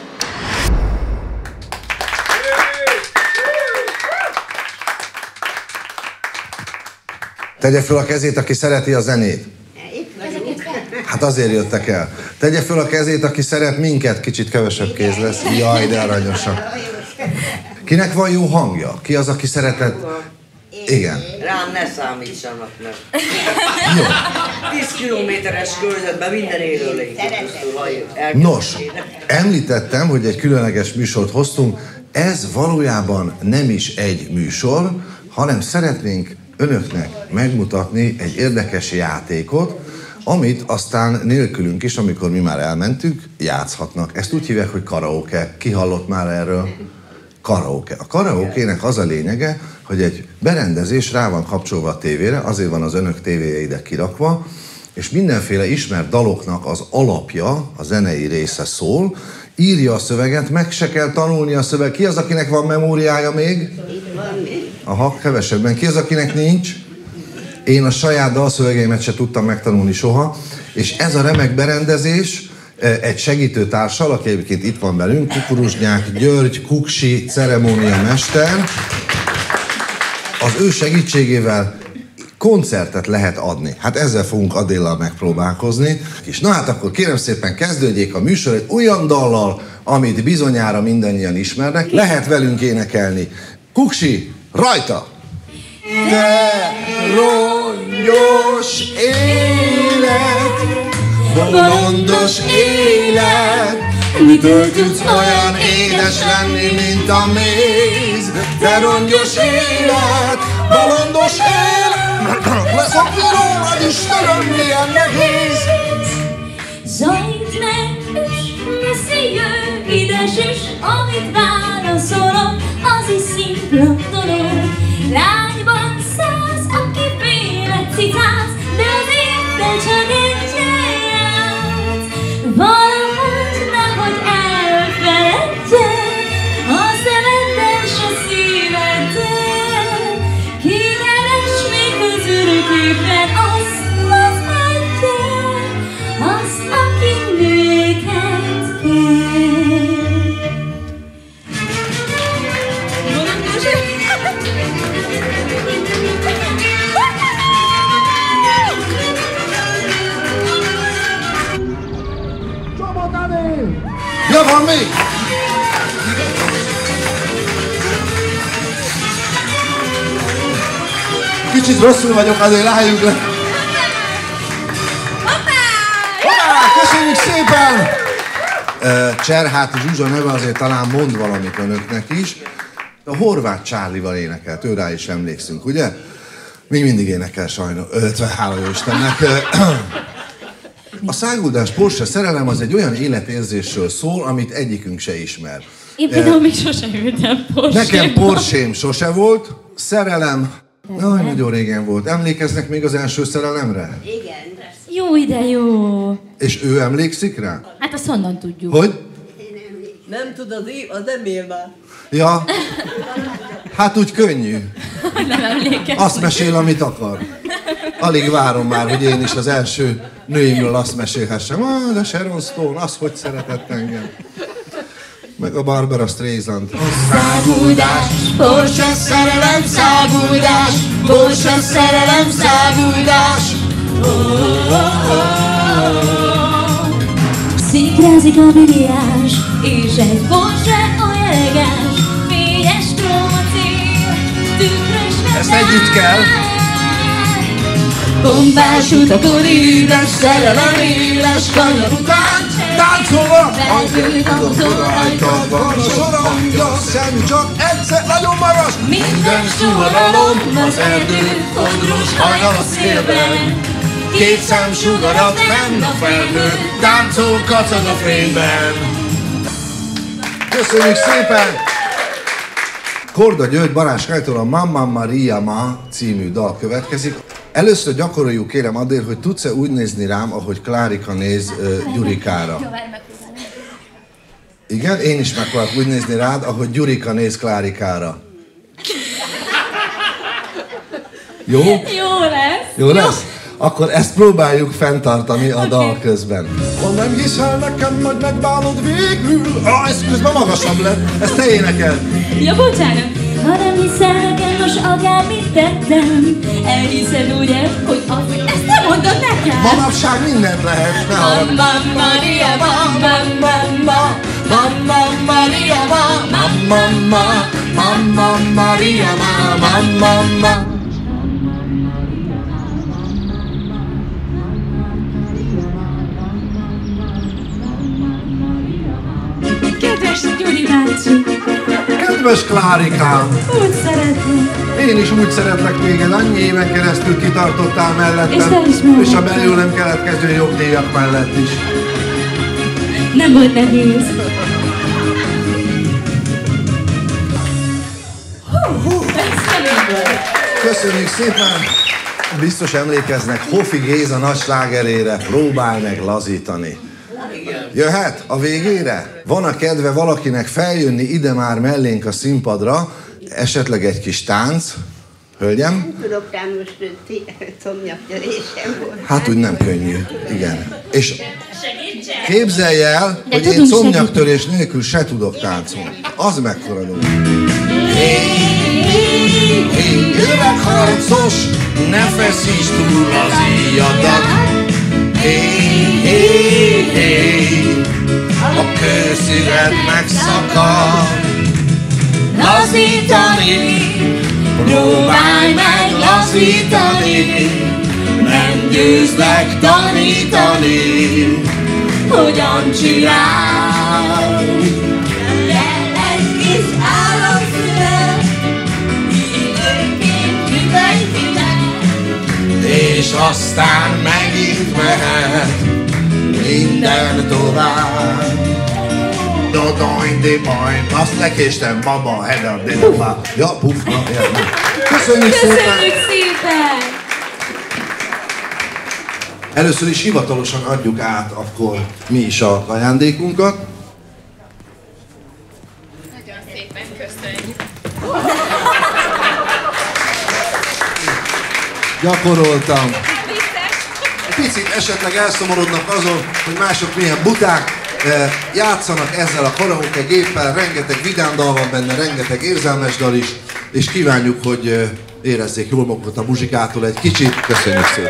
Tegye föl a kezét, aki szereti a zenét. Hát azért jöttek el. Tegye föl a kezét, aki szeret minket, kicsit kevesebb kéz lesz. Jaj, de aranyosak. Kinek van jó hangja? Ki az, aki szeretett Igen. Rám ne számítsanak meg. 10 kilométeres körzetben minden élőlény. Nos, említettem, hogy egy különleges műsort hoztunk. Ez valójában nem is egy műsor, hanem szeretnénk önöknek megmutatni egy érdekes játékot, amit aztán nélkülünk is, amikor mi már elmentünk, játszhatnak. Ezt úgy hívják, hogy karaoke. Ki hallott már erről? Karaoke. A karaokének az a lényege, hogy egy berendezés rá van kapcsolva a tévére, azért van az önök tévéje ide kirakva, és mindenféle ismert daloknak az alapja, a zenei része szól, írja a szöveget, meg se kell tanulni a szöveg. Ki az, akinek van memóriája még? Aha, kevesebben. Ki az, akinek nincs? Én a saját dalszövegeimet se tudtam megtanulni soha, és ez a remek berendezés egy segítőtársal, aki egyébként itt van velünk, Kukuruzsnyák György, Kuksi, ceremóniamester, az ő segítségével koncertet lehet adni. Hát ezzel fogunk Adéllal megpróbálkozni. És na hát akkor kérem szépen kezdődjék a műsor egy olyan dallal, amit bizonyára mindannyian ismernek. Lehet velünk énekelni. Kuksi, rajta! Te rongyos élet, bolondos élet, mitől tudsz olyan édes lenni, mint a méz? Te rongyos élet, bolondos élet, leszokni rólad, Istenem, milyen nehéz! Zajt meg, és beszéljön, ides is, amit válaszolok, az is szimpla dolog. Lányban száz, aki félet cicáz, de azért te csak egyet. Valahogy nehogy elfeledjen, a szemeddel s a szíveddel. Kikeres még közülük éppen azt az egyet, azt, aki néked kell. Ja, van még? Kicsit rosszul vagyok, azért álljunk le. Hoppá! Köszönjük szépen! Cserháti Zsuzsa neve azért talán mond valamit önöknek is. A Horváth Csárlival énekelt, őrá is emlékszünk, ugye? Még mindig énekel sajnos, hála jó Istennek. A Száguldás Porsche szerelem az egy olyan életérzésről szól, amit egyikünk se ismer. Én például még sosem ültem Porsche-ba. Nekem Porsche-m sose volt, szerelem, jaj, nagyon régen volt. Emlékeznek még az első szerelemre? Igen. Jó ide, jó. És ő emlékszik rá? Hát azt honnan tudjuk? Hogy? Nem tudod, az nem él már. Ja, hát úgy könnyű. Nem emlékeztem. Azt mesél, amit akar. Alig várom már, hogy én is az első nőimről azt mesélhessem. De Sharon Stone, az hogy szeretett engem. Meg a Barbara Streisand. Száguldás, Porsche szerelem, száguldás, Porsche szerelem, száguldás. Szikrázik a biliás, és egy Porsche olyan elegáns, fényes krómacél, tükrös medál. Ezt együtt kell. Bombás utakon éles, szerelem éles, kanyar után táncolva! Felhőt autó rajta, van a sorongja, szem csak egyszer nagyon magas! Minden sugaralom az erdő, fodros hajnal a szélben. Két szem sugarat fenn a felhő, táncol, kacag a fényben. Köszönjük szépen! Korda György Balázs Kájtól a Mamma Maria Ma című dal következik. Először gyakoroljuk, kérem Adél, hogy tudsz-e úgy nézni rám, ahogy Klárika néz Gyurikára? Igen, én is megpróbálok úgy nézni rád, ahogy Gyurika néz Klárikára. Jó? Jó lesz. Jó lesz? Akkor ezt próbáljuk fenntartani a dal közben. Ha nem hiszel nekem, hogy megbánod végül, ez közben magasabb lett, ezt te énekel. Ja, bocsánat. Ha nem hiszel nekem, most akármit tettem, elhiszed ugye, hogy ezt nem mondod nekem? Manapság mindent lehet, ne hallgass. Mamma Maria, mamma, mamma Maria, mamma, Mamma Maria, mamma. Kedves Gyuri bácsi! Kedves Klárikám! Úgy szeretlek! Én is úgy szeretlek téged, annyi éven keresztül kitartottál mellettem, és a belőlem keletkező jogdíjak mellett is. Nem volt nehéz. Köszönjük szépen! Biztos emlékeznek Hofi Géza nagy slágerére, próbálj meg lazítani. Jöhet a végére? Van a kedve valakinek feljönni ide már mellénk a színpadra, esetleg egy kis tánc? Hölgyem? Nem tudok rám most szomnyaktörésem volt. Hát úgy nem könnyű, igen. És képzelj el, hogy én szomnyaktörés nélkül se tudok táncolni. Az mekkora dolog. Jövök harcos, ne feszíts túl az íjadat. A kőszíved megszakad. Lazítani, próbálj meg lazítani, nem győzlek tanítani, hogyan csinálj. Egy kis államszület, időnként kibejtinem, és aztán megint mehet minden tovább. Azt lekéstem, baba, hedem, dedem, ja, puf, na, értem. Köszönjük szépen! Köszönjük szépen! Először is hivatalosan adjuk át akkor mi is a ajándékunkat. Nagyon szépen köszönjük! Gyakoroltam. Picit esetleg elszomorodnak azon, hogy mások milyen buták, játszanak ezzel a karaoke géppel, rengeteg vidám dal van benne, rengeteg érzelmes dal is, és kívánjuk, hogy érezzék jól magukat a muzsikától egy kicsit. Köszönjük szépen!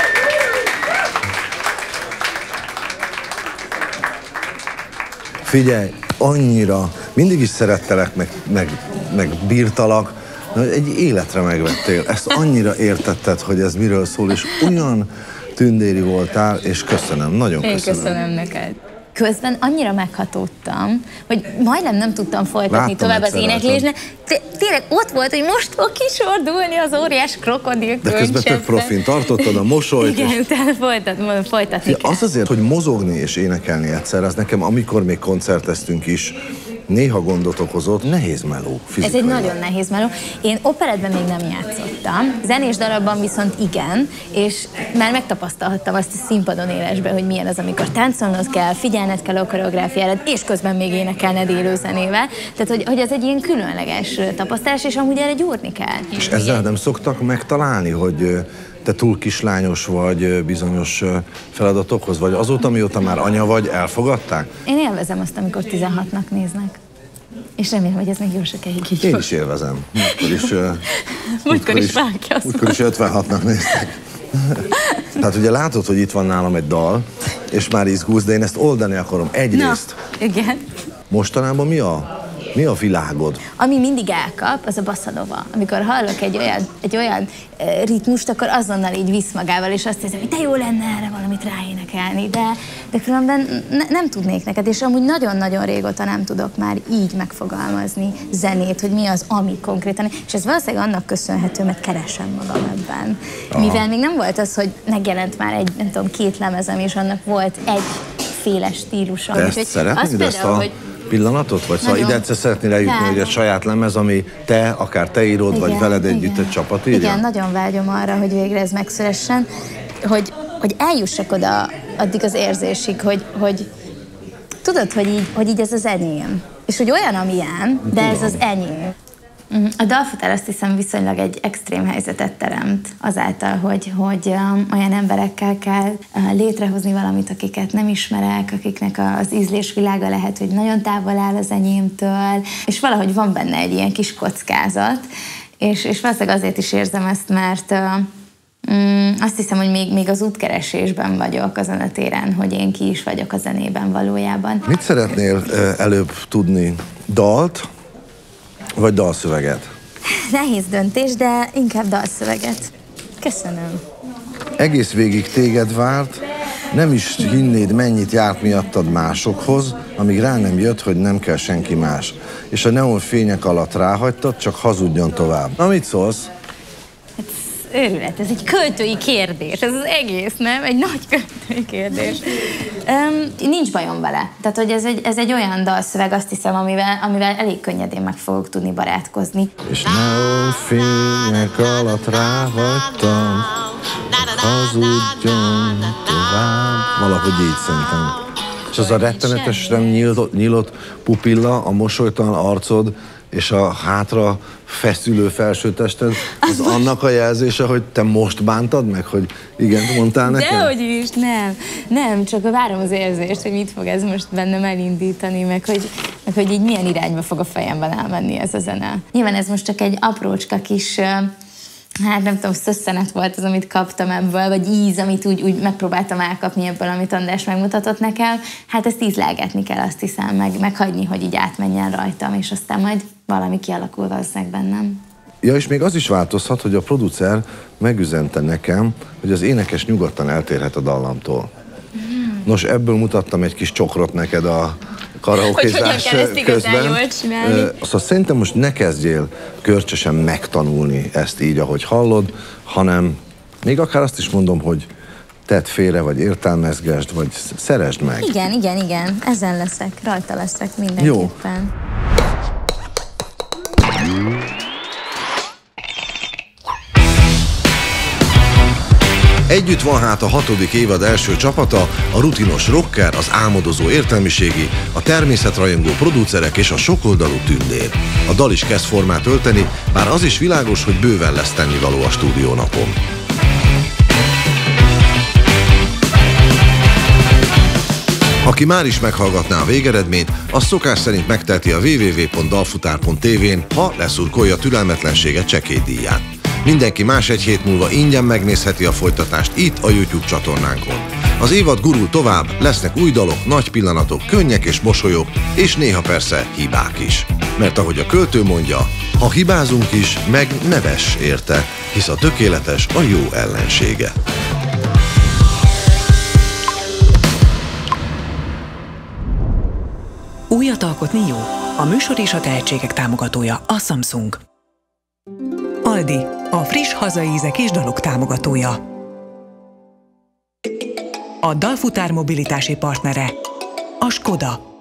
Figyelj, annyira, mindig is szerettelek, meg bírtalak, egy életre megvettél. Ezt annyira értetted, hogy ez miről szól, és olyan tündéri voltál, és köszönöm, nagyon köszönöm. Én köszönöm neked. Közben annyira meghatódtam, hogy majdnem nem tudtam folytatni tovább az éneklésnek. Tényleg ott volt, hogy most fog kisordulni az óriás krokodil de közben tök profin tartottad a mosolyt. Igen, utána folytatni kell. Az azért, hogy mozogni és énekelni egyszer, az nekem, amikor még koncerteztünk is, néha gondot okozott, nehéz meló fizikailag. Ez egy nagyon nehéz meló. Én operettben még nem játszottam, zenés darabban viszont igen, és már megtapasztalhattam azt a színpadon élesben, hogy milyen az, amikor táncolnod kell, figyelned kell a koreográfiára, és közben még énekelned élőzenével. Tehát, hogy ez egy ilyen különleges tapasztalás, és amúgy erre gyúrni kell. És ezzel nem szoktak megtalálni, hogy te túl kislányos vagy bizonyos feladatokhoz, vagy azóta, mióta már anya vagy, elfogadták? Én élvezem azt, amikor 16-nak néznek. És remélem, hogy ez még jó sokáig így Én is élvezem. Múltkor is vágja. Múltkor is 56-nak néztek. Tehát ugye látod, hogy itt van nálam egy dal, és már izgulsz, de én ezt oldani akarom. Egyrészt. Na, igen. Mostanában mi a világod? Ami mindig elkap, az a bossa nova. Amikor hallok egy olyan ritmust, akkor azonnal így visz magával, és azt hiszem, hogy de jó lenne erre valamit ráénekelni, de különben nem tudnék neked, és amúgy nagyon-nagyon régóta nem tudok már így megfogalmazni zenét, hogy mi az, ami konkrétan, és ez valószínűleg annak köszönhető, mert keresem magam ebben. Aha. Mivel még nem volt az, hogy megjelent már egy, nem tudom, 2 lemezem, és annak volt egyféle stílusa. De ezt szeretnéd, ezt a pillanatot? Vagy szóval ide egyszer szeretnél eljutni, hogy egy saját lemez, ami akár te írod, igen, vagy veled együtt egy csapat írja? Igen, nagyon vágyom arra, hogy végre ez megszülessen, hogy eljussak oda addig az érzésig, hogy tudod, hogy így ez az enyém. És hogy olyan, amilyen, de ez az enyém. A dalfutár azt hiszem viszonylag egy extrém helyzetet teremt azáltal, hogy olyan emberekkel kell létrehozni valamit, akiket nem ismerek, akiknek az ízlésvilága lehet, hogy nagyon távol áll az enyémtől, és valahogy van benne egy ilyen kis kockázat, és valószínűleg azért is érzem ezt, mert azt hiszem, hogy még az útkeresésben vagyok azon a téren, hogy én ki is vagyok a zenében valójában. Mit szeretnél előbb tudni? Dalt? Vagy dalszöveget? nehéz döntés, de inkább dalszöveget. Köszönöm. Egész végig téged várt, nem is hinnéd, mennyit járt miattad másokhoz, amíg rá nem jött, hogy nem kell senki más. És a neonfények alatt ráhagytad, csak hazudjon tovább. Na, mit szólsz? Őrület, ez egy költői kérdés, ez az egész, nem? Egy nagy költői kérdés. Nincs bajom vele. Tehát, hogy ez egy olyan dalszöveg, azt hiszem, amivel elég könnyedén meg fogok tudni barátkozni. És neonfények alatt ráhagytam, hazudjon tovább. Valahogy így szerintem. És az a rettenetesen nyílott pupilla, a mosolytalan arcod, és a hátra feszülő felsőtested, az annak a jelzése, hogy te most bántad meg, hogy igen, mondtál nekem? Dehogy is, nem, csak várom az érzést, hogy mit fog ez most bennem elindítani, meg hogy így milyen irányba fog a fejemben elmenni ez a zene. Nyilván ez most csak egy aprócska kis, hát nem tudom, szösszenet volt az, amit kaptam ebből, vagy íz, amit úgy megpróbáltam elkapni ebből, amit András megmutatott nekem. Hát ezt ízlelgetni kell, azt hiszem, meg hagyni, hogy így átmenjen rajtam, és aztán majd valami kialakul valószínűleg bennem. Ja, és még az is változhat, hogy a producer megüzente nekem, hogy az énekes nyugodtan eltérhet a dallamtól. Nos, ebből mutattam egy kis csokrot neked a karaokézás közben. Szóval szerintem most ne kezdjél görcsösen megtanulni ezt így, ahogy hallod, hanem még akár azt is mondom, hogy tedd félre, vagy értelmezgesd, vagy szeresd meg. Igen. Ezen leszek, rajta leszek mindenképpen. Jó. Együtt van hát a 6. évad első csapata, a rutinos rocker, az álmodozó értelmiségi, a természetrajongó producerek és a sokoldalú tündér. A dal is kezd formát ölteni, bár az is világos, hogy bőven lesz tennivaló a stúdiónapon. Aki már is meghallgatná a végeredményt, az szokás szerint megteheti a www.dalfutár.tv-n, ha leszurkolja türelmetlensége csekédíját. Mindenki más egy hét múlva ingyen megnézheti a folytatást itt a YouTube csatornánkon. Az évad gurul tovább, lesznek új dalok, nagy pillanatok, könnyek és mosolyok, és néha persze hibák is. Mert ahogy a költő mondja, ha hibázunk is, meg ne vess érte, hisz a tökéletes a jó ellensége. Újat alkotni jó. A műsor és a tehetségek támogatója a Samsung. Aldi, a friss hazai ízek és dalok támogatója. A Dalfutár mobilitási partnere, a Skoda.